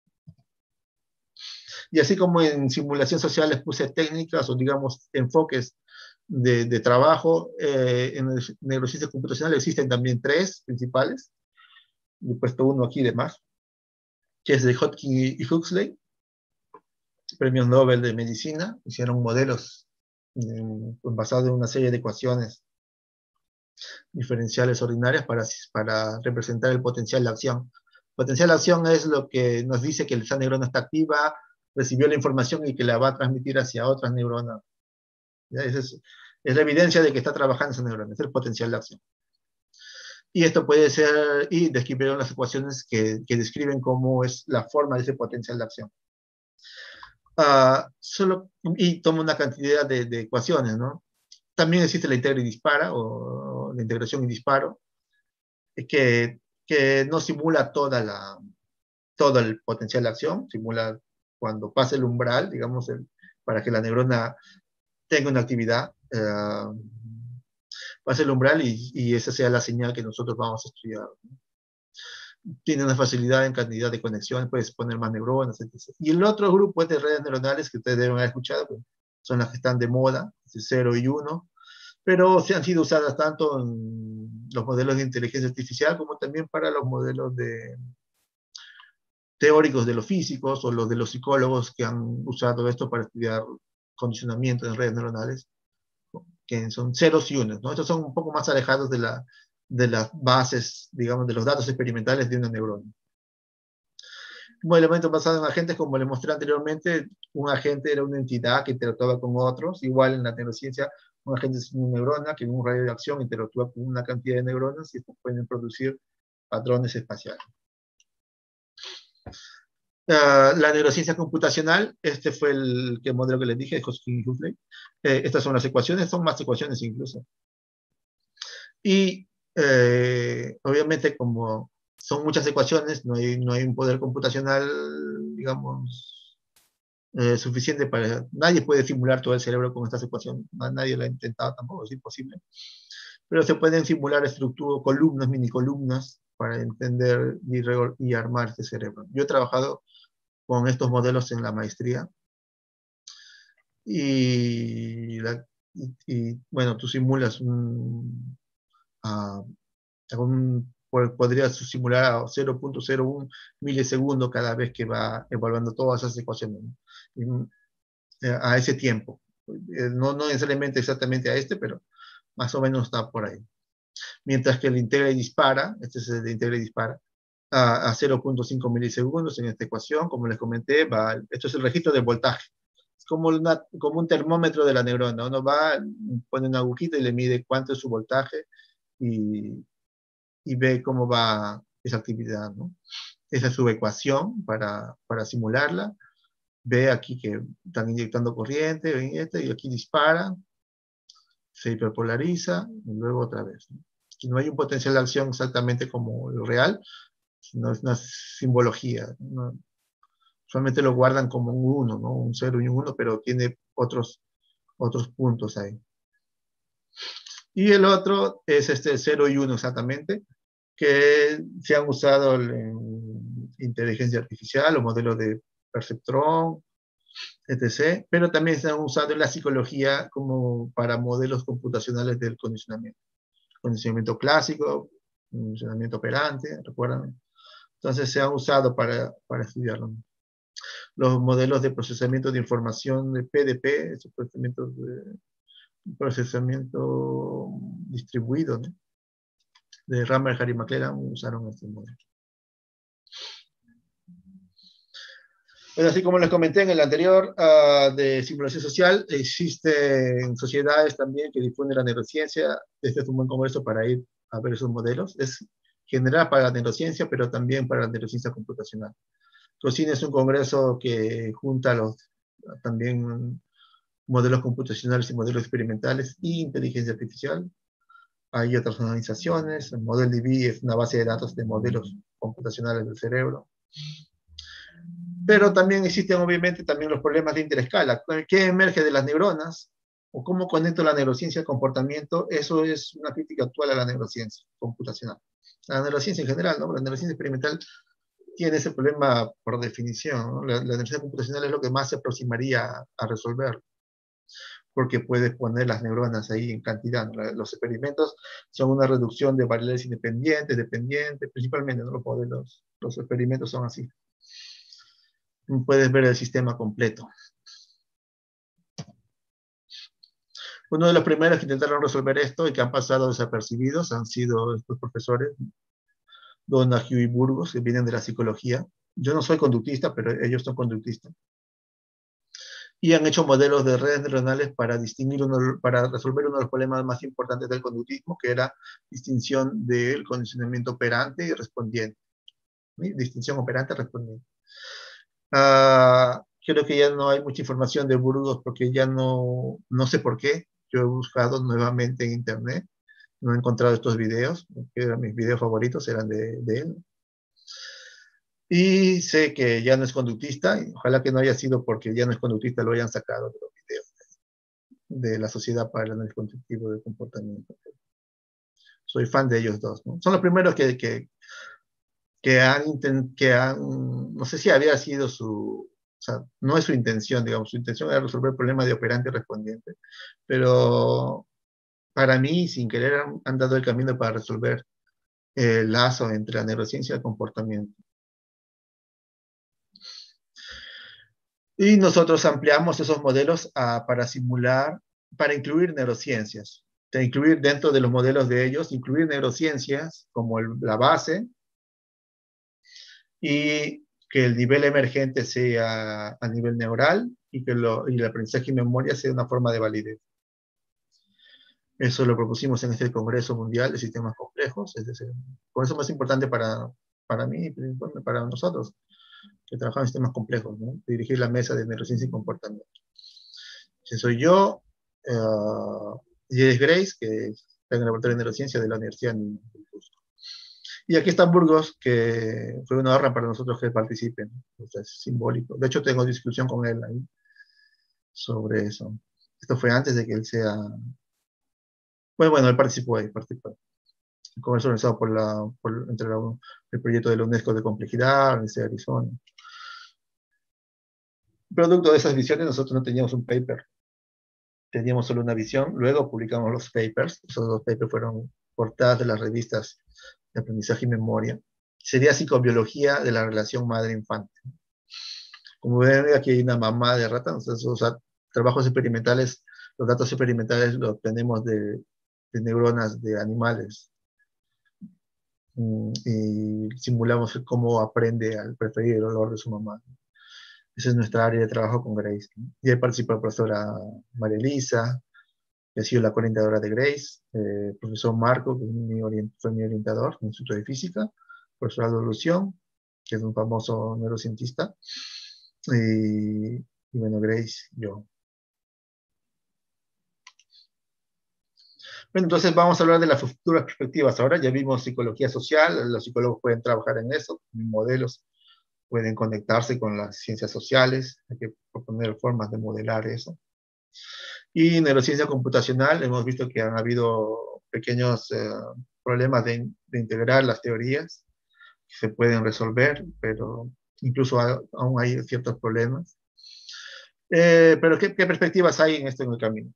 Y así como en simulación social les puse técnicas o, digamos, enfoques de trabajo, en neurociencia computacional existen también 3 principales. He puesto uno aquí de más, que es de Hodgkin y Huxley, premios Nobel de Medicina. Hicieron modelos basados en una serie de ecuaciones diferenciales ordinarias para representar el potencial de acción. Potencial de acción es lo que nos dice que esa neurona está activa, recibió la información y que la va a transmitir hacia otras neuronas. Esa es la evidencia de que está trabajando esa neurona, es el potencial de acción. Y esto puede ser, y describieron las ecuaciones que describen cómo es la forma de ese potencial de acción. Y toma una cantidad de ecuaciones, ¿no? También existe la integra y dispara, o la integración y disparo, que no simula todo el potencial de acción, simula cuando pasa el umbral, digamos, para que la neurona tenga una actividad, pasa el umbral y esa sea la señal que nosotros vamos a estudiar. Tiene una facilidad en cantidad de conexiones, puedes poner más neuronas, etc. Y el otro grupo es de redes neuronales que ustedes deben haber escuchado, pues, son las que están de moda, 0 y 1, pero se han sido usadas tanto en los modelos de inteligencia artificial como también para los modelos teóricos de los físicos o los de los psicólogos que han usado esto para estudiar condicionamiento en redes neuronales, que son ceros y unos, ¿no? Estos son un poco más alejados de las bases, digamos, de los datos experimentales de una neurona. Como elementos basados en agentes, como les mostré anteriormente, un agente era una entidad que interactuaba con otros, igual en la neurociencia, un agente es una neurona que en un radio de acción interactúa con una cantidad de neuronas y estos pueden producir patrones espaciales. La neurociencia computacional, este fue el modelo que les dije, de Hodgkin y Huxley. Estas son las ecuaciones, son más ecuaciones incluso. Y obviamente como son muchas ecuaciones, no hay un poder computacional, digamos, suficiente para... Nadie puede simular todo el cerebro con estas ecuaciones, nadie lo ha intentado tampoco, es imposible. Pero se pueden simular estructuras, columnas, mini columnas, para entender y armar este cerebro. Yo he trabajado con estos modelos en la maestría. Y bueno, tú simulas podrías simular a 0.01 milisegundo cada vez que va evaluando todas esas ecuaciones, ¿no? A ese tiempo. No necesariamente exactamente a este, pero más o menos está por ahí. Mientras que el integra y dispara, este es el de integra y dispara, a 0.5 milisegundos en esta ecuación, como les comenté, esto es el registro del voltaje. Es como un termómetro de la neurona. Uno va, pone una agujita y le mide cuánto es su voltaje y ve cómo va esa actividad, ¿no? Esa es su ecuación para simularla. Ve aquí que están inyectando corriente, y aquí dispara, se hiperpolariza, y luego otra vez, ¿no? Y no hay un potencial de acción exactamente como el real, sino es una simbología, ¿no? Solamente lo guardan como un 1, ¿no? Un 0 y un 1, pero tiene otros puntos ahí. Y el otro es este 0 y 1 exactamente, que se han usado en inteligencia artificial o modelos de perceptrón, etc. Pero también se han usado en la psicología como para modelos computacionales del condicionamiento. Condicionamiento clásico, condicionamiento operante, ¿recuerdan? Entonces se han usado para estudiarlo. Los modelos de procesamiento de información de PDP, esos procesamiento distribuido, ¿no? De Rammer, Harry McLellan, usaron este modelo. Bueno, así como les comenté en el anterior de simulación social, existen sociedades también que difunden la neurociencia. Este es un buen congreso para ir a ver esos modelos. Es general para la neurociencia, pero también para la neurociencia computacional. COSIN es un congreso que junta también modelos computacionales y modelos experimentales y inteligencia artificial. Hay otras organizaciones. El ModelDB es una base de datos de modelos computacionales del cerebro. Pero también existen obviamente también los problemas de interescala. ¿Qué emerge de las neuronas? ¿O cómo conecto la neurociencia al comportamiento? Eso es una crítica actual a la neurociencia computacional. La neurociencia en general, ¿no? La neurociencia experimental tiene ese problema por definición, ¿no? La neurociencia computacional es lo que más se aproximaría a resolver, porque puedes poner las neuronas ahí en cantidad, ¿no? Los experimentos son una reducción de variables independientes, dependientes, principalmente, ¿no? Los experimentos son así. Puedes ver el sistema completo. Uno de los primeros que intentaron resolver esto y que han pasado desapercibidos han sido estos profesores, Donahue y Burgos, que vienen de la psicología. Yo no soy conductista, pero ellos son conductistas. Y han hecho modelos de redes neuronales para resolver uno de los problemas más importantes del conductismo, que era distinción del condicionamiento operante y respondiente. ¿Sí? Distinción operante-respondiente. Creo que ya no hay mucha información de Burgos porque ya no sé por qué. Yo he buscado nuevamente en internet, no he encontrado estos videos, que eran mis videos favoritos, eran de él. Y sé que ya no es conductista, y ojalá que no haya sido porque ya no es conductista, lo hayan sacado de los videos de la Sociedad para el Análisis Conductivo del Comportamiento. Soy fan de ellos dos, ¿no? Son los primeros que han, no sé si había sido o sea, no es su intención, digamos, su intención era resolver el problema de operante y respondiente, pero para mí, sin querer, han dado el camino para resolver el lazo entre la neurociencia y el comportamiento. Y nosotros ampliamos esos modelos para simular, para incluir neurociencias, incluir dentro de los modelos de ellos, incluir neurociencias como la base, y que el nivel emergente sea a nivel neural y que el aprendizaje y memoria sea una forma de validez. Eso lo propusimos en este Congreso Mundial de Sistemas Complejos, es decir, el congreso más importante para mí y para nosotros, que trabajamos en sistemas complejos, ¿no? Dirigir la mesa de neurociencia y comportamiento. Ese soy yo, y es Grace, que está en el laboratorio de neurociencia de la Universidad de Cusco. Y aquí está Burgos, que fue una honra para nosotros que participen, o sea, es simbólico. De hecho, tengo discusión con él ahí sobre eso. Esto fue antes de que él sea... Bueno, él participó ahí, participó. El congreso organizado entre el proyecto de la UNESCO de complejidad, la Universidad de Arizona. Producto de esas visiones, nosotros no teníamos un paper, teníamos solo una visión, luego publicamos los papers, esos dos papers fueron portadas de las revistas de aprendizaje y memoria. Sería psicobiología de la relación madre-infante. Como ven, aquí hay una mamá de rata, entonces, o sea, trabajos experimentales, los datos experimentales los obtenemos de neuronas de animales, y simulamos cómo aprende al preferir el olor de su mamá. Esa es nuestra área de trabajo con Grace. Y ahí participa la profesora María Elisa, que ha sido la coordinadora de Grace, profesor Marco, que fue mi orientador en el Instituto de Física, profesor Aldo Lución, que es un famoso neurocientista, y bueno, Grace, yo. Bueno, entonces vamos a hablar de las futuras perspectivas. Ahora ya vimos psicología social, los psicólogos pueden trabajar en eso, en modelos, pueden conectarse con las ciencias sociales, hay que proponer formas de modelar eso. Y neurociencia computacional, hemos visto que han habido pequeños problemas de integrar las teorías, que se pueden resolver, pero incluso aún hay ciertos problemas. Pero ¿qué perspectivas hay en esto en el camino?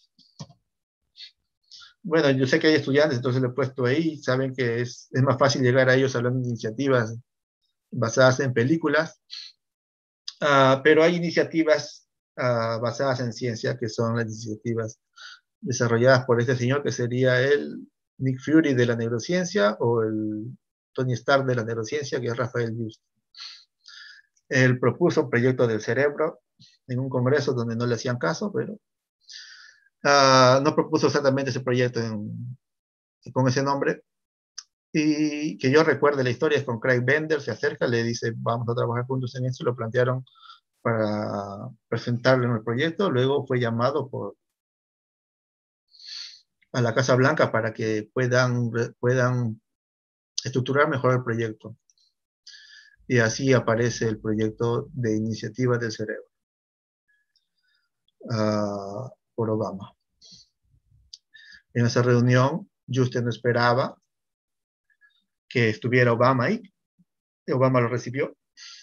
Bueno, yo sé que hay estudiantes, entonces lo he puesto ahí, saben que es más fácil llegar a ellos hablando de iniciativas basadas en películas, pero hay iniciativas basadas en ciencia, que son las iniciativas desarrolladas por este señor, que sería el Nick Fury de la neurociencia, o el Tony Stark de la neurociencia, que es Rafael Just. Él propuso un proyecto del cerebro en un congreso donde no le hacían caso, pero no propuso exactamente ese proyecto con ese nombre. Y que yo recuerde la historia es con Craig Bender, se acerca, le dice, vamos a trabajar juntos en esto, lo plantearon para presentarlo en el proyecto, luego fue llamado a la Casa Blanca para que puedan estructurar mejor el proyecto. Y así aparece el proyecto de iniciativa del cerebro por Obama. En esa reunión, Juste no esperaba que estuviera Obama ahí. Obama lo recibió.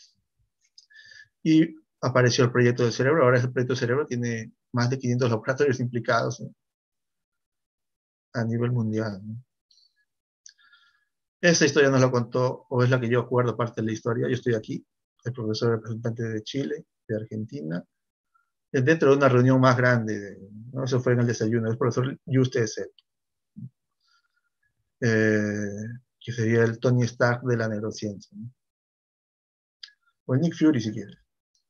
Y apareció el proyecto del cerebro. Ahora ese proyecto del cerebro tiene más de 500 laboratorios implicados, ¿no?, a nivel mundial, ¿no? Esa historia nos la contó, o es la que yo acuerdo parte de la historia. Yo estoy aquí, el profesor representante de Chile, de Argentina, dentro de una reunión más grande, ¿no? Eso fue en el desayuno, el profesor Juste es él, que sería el Tony Stark de la neurociencia, ¿no? O el Nick Fury, si quieres.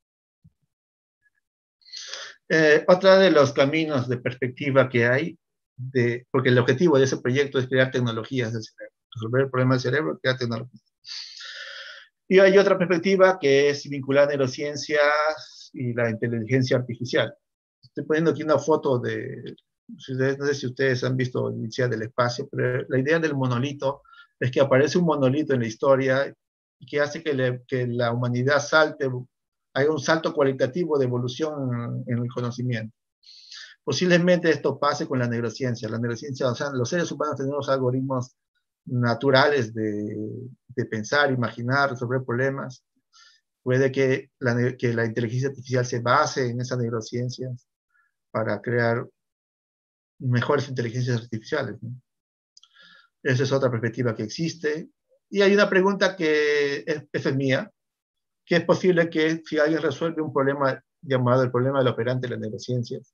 Otra de los caminos de perspectiva que hay, porque el objetivo de ese proyecto es crear tecnologías del cerebro, resolver el problema del cerebro, crear tecnologías. Y hay otra perspectiva que es vincular neurociencias y la inteligencia artificial. Estoy poniendo aquí una foto de, no sé si ustedes han visto Odisea del Espacio, pero la idea del monolito es que aparece un monolito en la historia y que hace que la humanidad salte, hay un salto cualitativo de evolución en el conocimiento. Posiblemente esto pase con la neurociencia. La neurociencia, o sea, los seres humanos tenemos algoritmos naturales de pensar, imaginar, resolver problemas. Puede que la inteligencia artificial se base en esas neurociencias para crear mejores inteligencias artificiales, ¿no? Esa es otra perspectiva que existe. Y hay una pregunta que es mía, que es posible que si alguien resuelve un problema llamado el problema del operante de las neurociencias,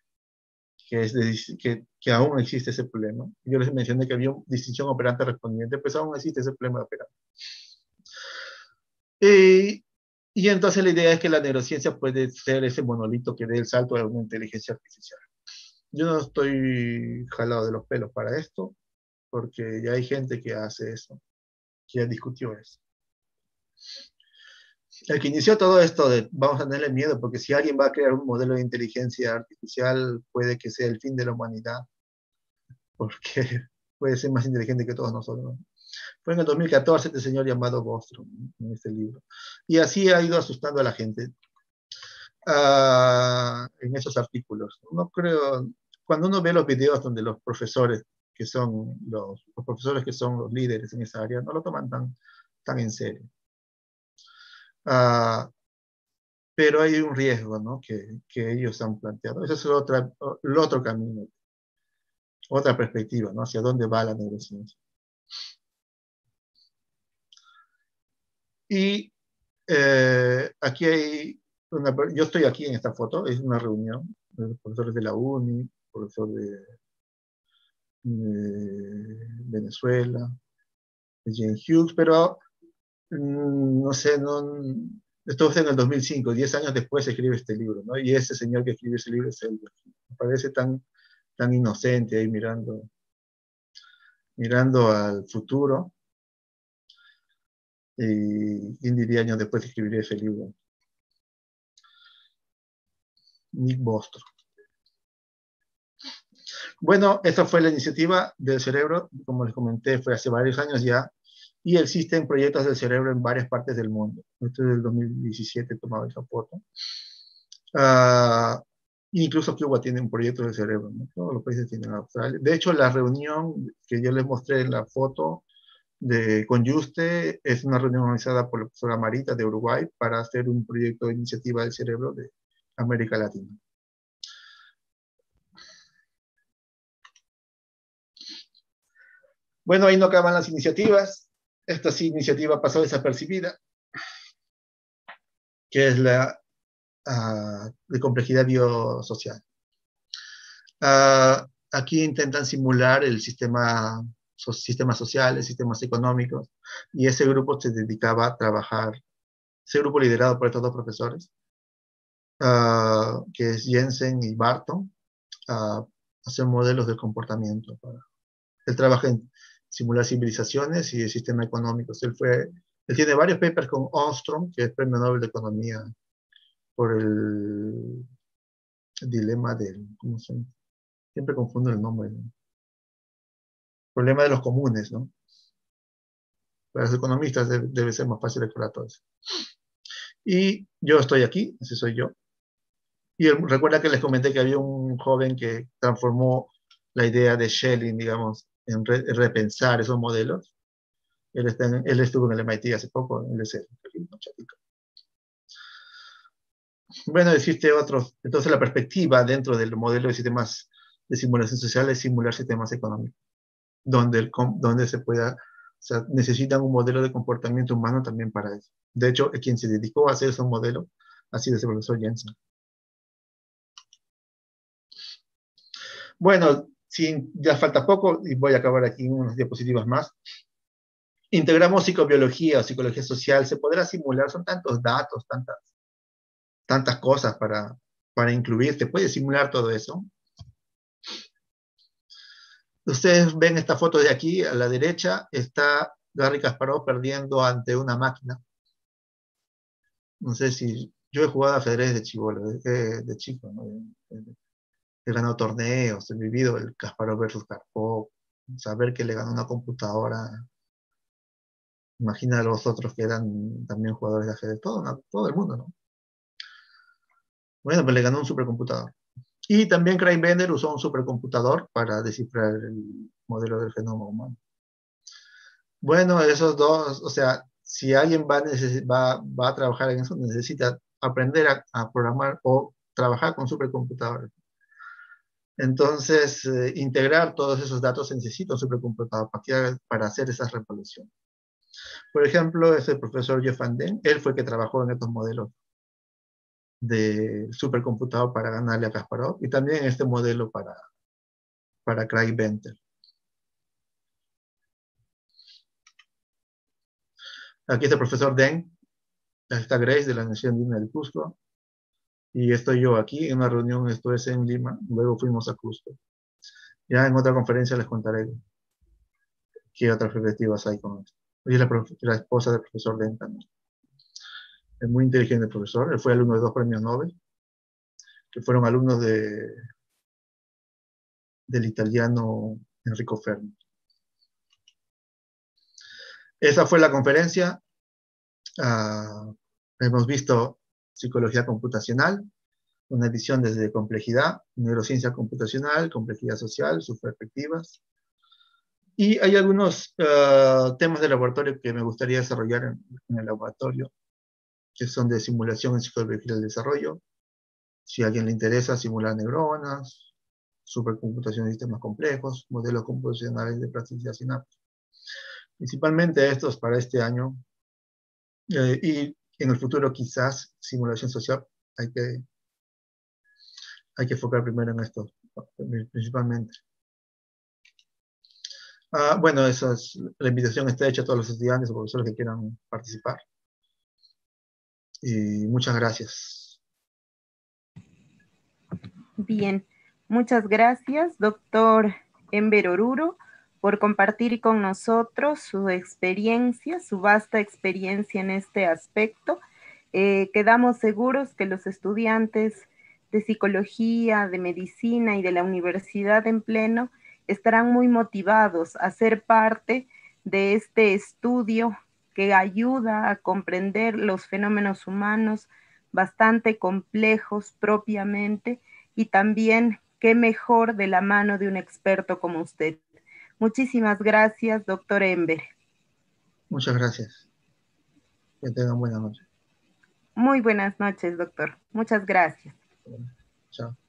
que aún existe ese problema. Yo les mencioné que había una distinción operante-respondiente, pues aún existe ese problema de operante. Y entonces la idea es que la neurociencia puede ser ese monolito que dé el salto a una inteligencia artificial. Yo no estoy jalado de los pelos para esto, porque ya hay gente que hace eso, que ya discutió eso. El que inició todo esto de vamos a tenerle miedo, porque si alguien va a crear un modelo de inteligencia artificial, puede que sea el fin de la humanidad, porque puede ser más inteligente que todos nosotros, ¿no? Fue en el 2014 este señor llamado Bostrom, en este libro. Y así ha ido asustando a la gente en esos artículos. No creo, cuando uno ve los videos donde los profesores, que son los profesores que son los líderes en esa área, no lo toman tan en serio. Pero hay un riesgo, ¿no? que ellos han planteado. Ese es el otro camino, otra perspectiva, ¿no? Hacia dónde va la neurociencia. Y aquí hay yo estoy aquí en esta foto, es una reunión de los profesores de la UNI, profesor de Venezuela, de Jane Hughes, pero no sé, esto fue en el 2005, 10 años después se escribe este libro, ¿no? Y ese señor que escribe ese libro es él. Me parece tan inocente ahí mirando al futuro. Y quién diría años después escribiría ese libro. Nick Bostrom. Bueno, esta fue la iniciativa del cerebro, como les comenté, fue hace varios años ya, y existen proyectos del cerebro en varias partes del mundo. Esto es del 2017, tomaba esa foto. Incluso Cuba tiene un proyecto del cerebro, ¿no? Todos los países tienen Australia. De hecho, la reunión que yo les mostré en la foto con Yuste es una reunión organizada por la profesora Marita de Uruguay para hacer un proyecto de iniciativa del cerebro de América Latina. Bueno, ahí no acaban las iniciativas. Esta sí, iniciativa pasó desapercibida, que es la de complejidad biosocial. Aquí intentan simular el sistemas sociales, sistemas económicos, y ese grupo se dedicaba a trabajar, ese grupo liderado por estos dos profesores, que es Jensen y Barton, a hacer modelos de comportamiento. Él trabaja en simular civilizaciones y el sistema económico. Él tiene varios papers con Ostrom, que es Premio Nobel de Economía, por el dilema del, ¿cómo se llama? Siempre confundo el nombre, ¿no? Problema de los comunes, ¿no? Para los economistas debe ser más fácil recordar todo eso. Y yo estoy aquí, ese soy yo. Y recuerda que les comenté que había un joven que transformó la idea de Schelling, digamos, en repensar esos modelos. Él estuvo en el MIT hace poco, él es el chatito. Bueno, existe otros. Entonces la perspectiva dentro del modelo de sistemas de simulación social es simular sistemas económicos, donde se pueda, o sea, necesitan un modelo de comportamiento humano también para eso. De hecho, quien se dedicó a hacer esos modelos ha sido ese profesor Jensen. Bueno, ya falta poco y voy a acabar aquí en unas diapositivas más. Integramos psicobiología o psicología social, se podrá simular, son tantos datos, tantas cosas para incluir, ¿te puede simular todo eso? Ustedes ven esta foto de aquí, a la derecha, está Garry Kasparov perdiendo ante una máquina. No sé si, yo he jugado ajedrez de chibolo, de chico, ¿no? He ganado torneos, he vivido el Kasparov versus Karpov, saber que le ganó una computadora. Imagina a los otros que eran también jugadores de ajedrez, todo el mundo, ¿no? Bueno, pues le ganó un supercomputador. Y también Craig Bender usó un supercomputador para descifrar el modelo del genoma humano. Bueno, esos dos, o sea, si alguien va a trabajar en eso, necesita aprender a programar o trabajar con supercomputadores. Entonces, integrar todos esos datos se necesita un supercomputador para hacer esas revoluciones. Por ejemplo, ese profesor Jeff Van Den, él fue el que trabajó en estos modelos de supercomputador para ganarle a Kasparov y también este modelo para Craig Venter. Aquí está el profesor Deng, Está Grace de la Universidad Andina del Cusco. Y estoy yo aquí en una reunión, esto es en Lima, luego fuimos a Cusco. Ya en otra conferencia les contaré qué otras perspectivas hay con esto. Ella es la esposa del profesor Lenta, ¿no? Es muy inteligente el profesor, él fue alumno de 2 premios Nobel, que fueron alumnos del italiano Enrico Fermi. Esa fue la conferencia. Hemos visto psicología computacional, una visión desde complejidad, neurociencia computacional, complejidad social, sus perspectivas. Y hay algunos temas de laboratorio que me gustaría desarrollar en el laboratorio, que son de simulación en psicología del desarrollo. Si a alguien le interesa, simular neuronas, supercomputación de sistemas complejos, modelos computacionales de plasticidad sináptica. Principalmente estos para este año. Y en el futuro quizás simulación social. Hay que enfocar primero en esto, principalmente. Bueno, la invitación está hecha a todos los estudiantes o profesores que quieran participar. Y muchas gracias. Bien, muchas gracias, doctor Enver Oruro, por compartir con nosotros su experiencia, su vasta experiencia en este aspecto. Quedamos seguros que los estudiantes de psicología, de medicina y de la universidad en pleno estarán muy motivados a ser parte de este estudio que ayuda a comprender los fenómenos humanos bastante complejos propiamente, y también qué mejor de la mano de un experto como usted. Muchísimas gracias, doctor Enver. Muchas gracias. Que tengan buena noche. Muy buenas noches, doctor. Muchas gracias. Chao.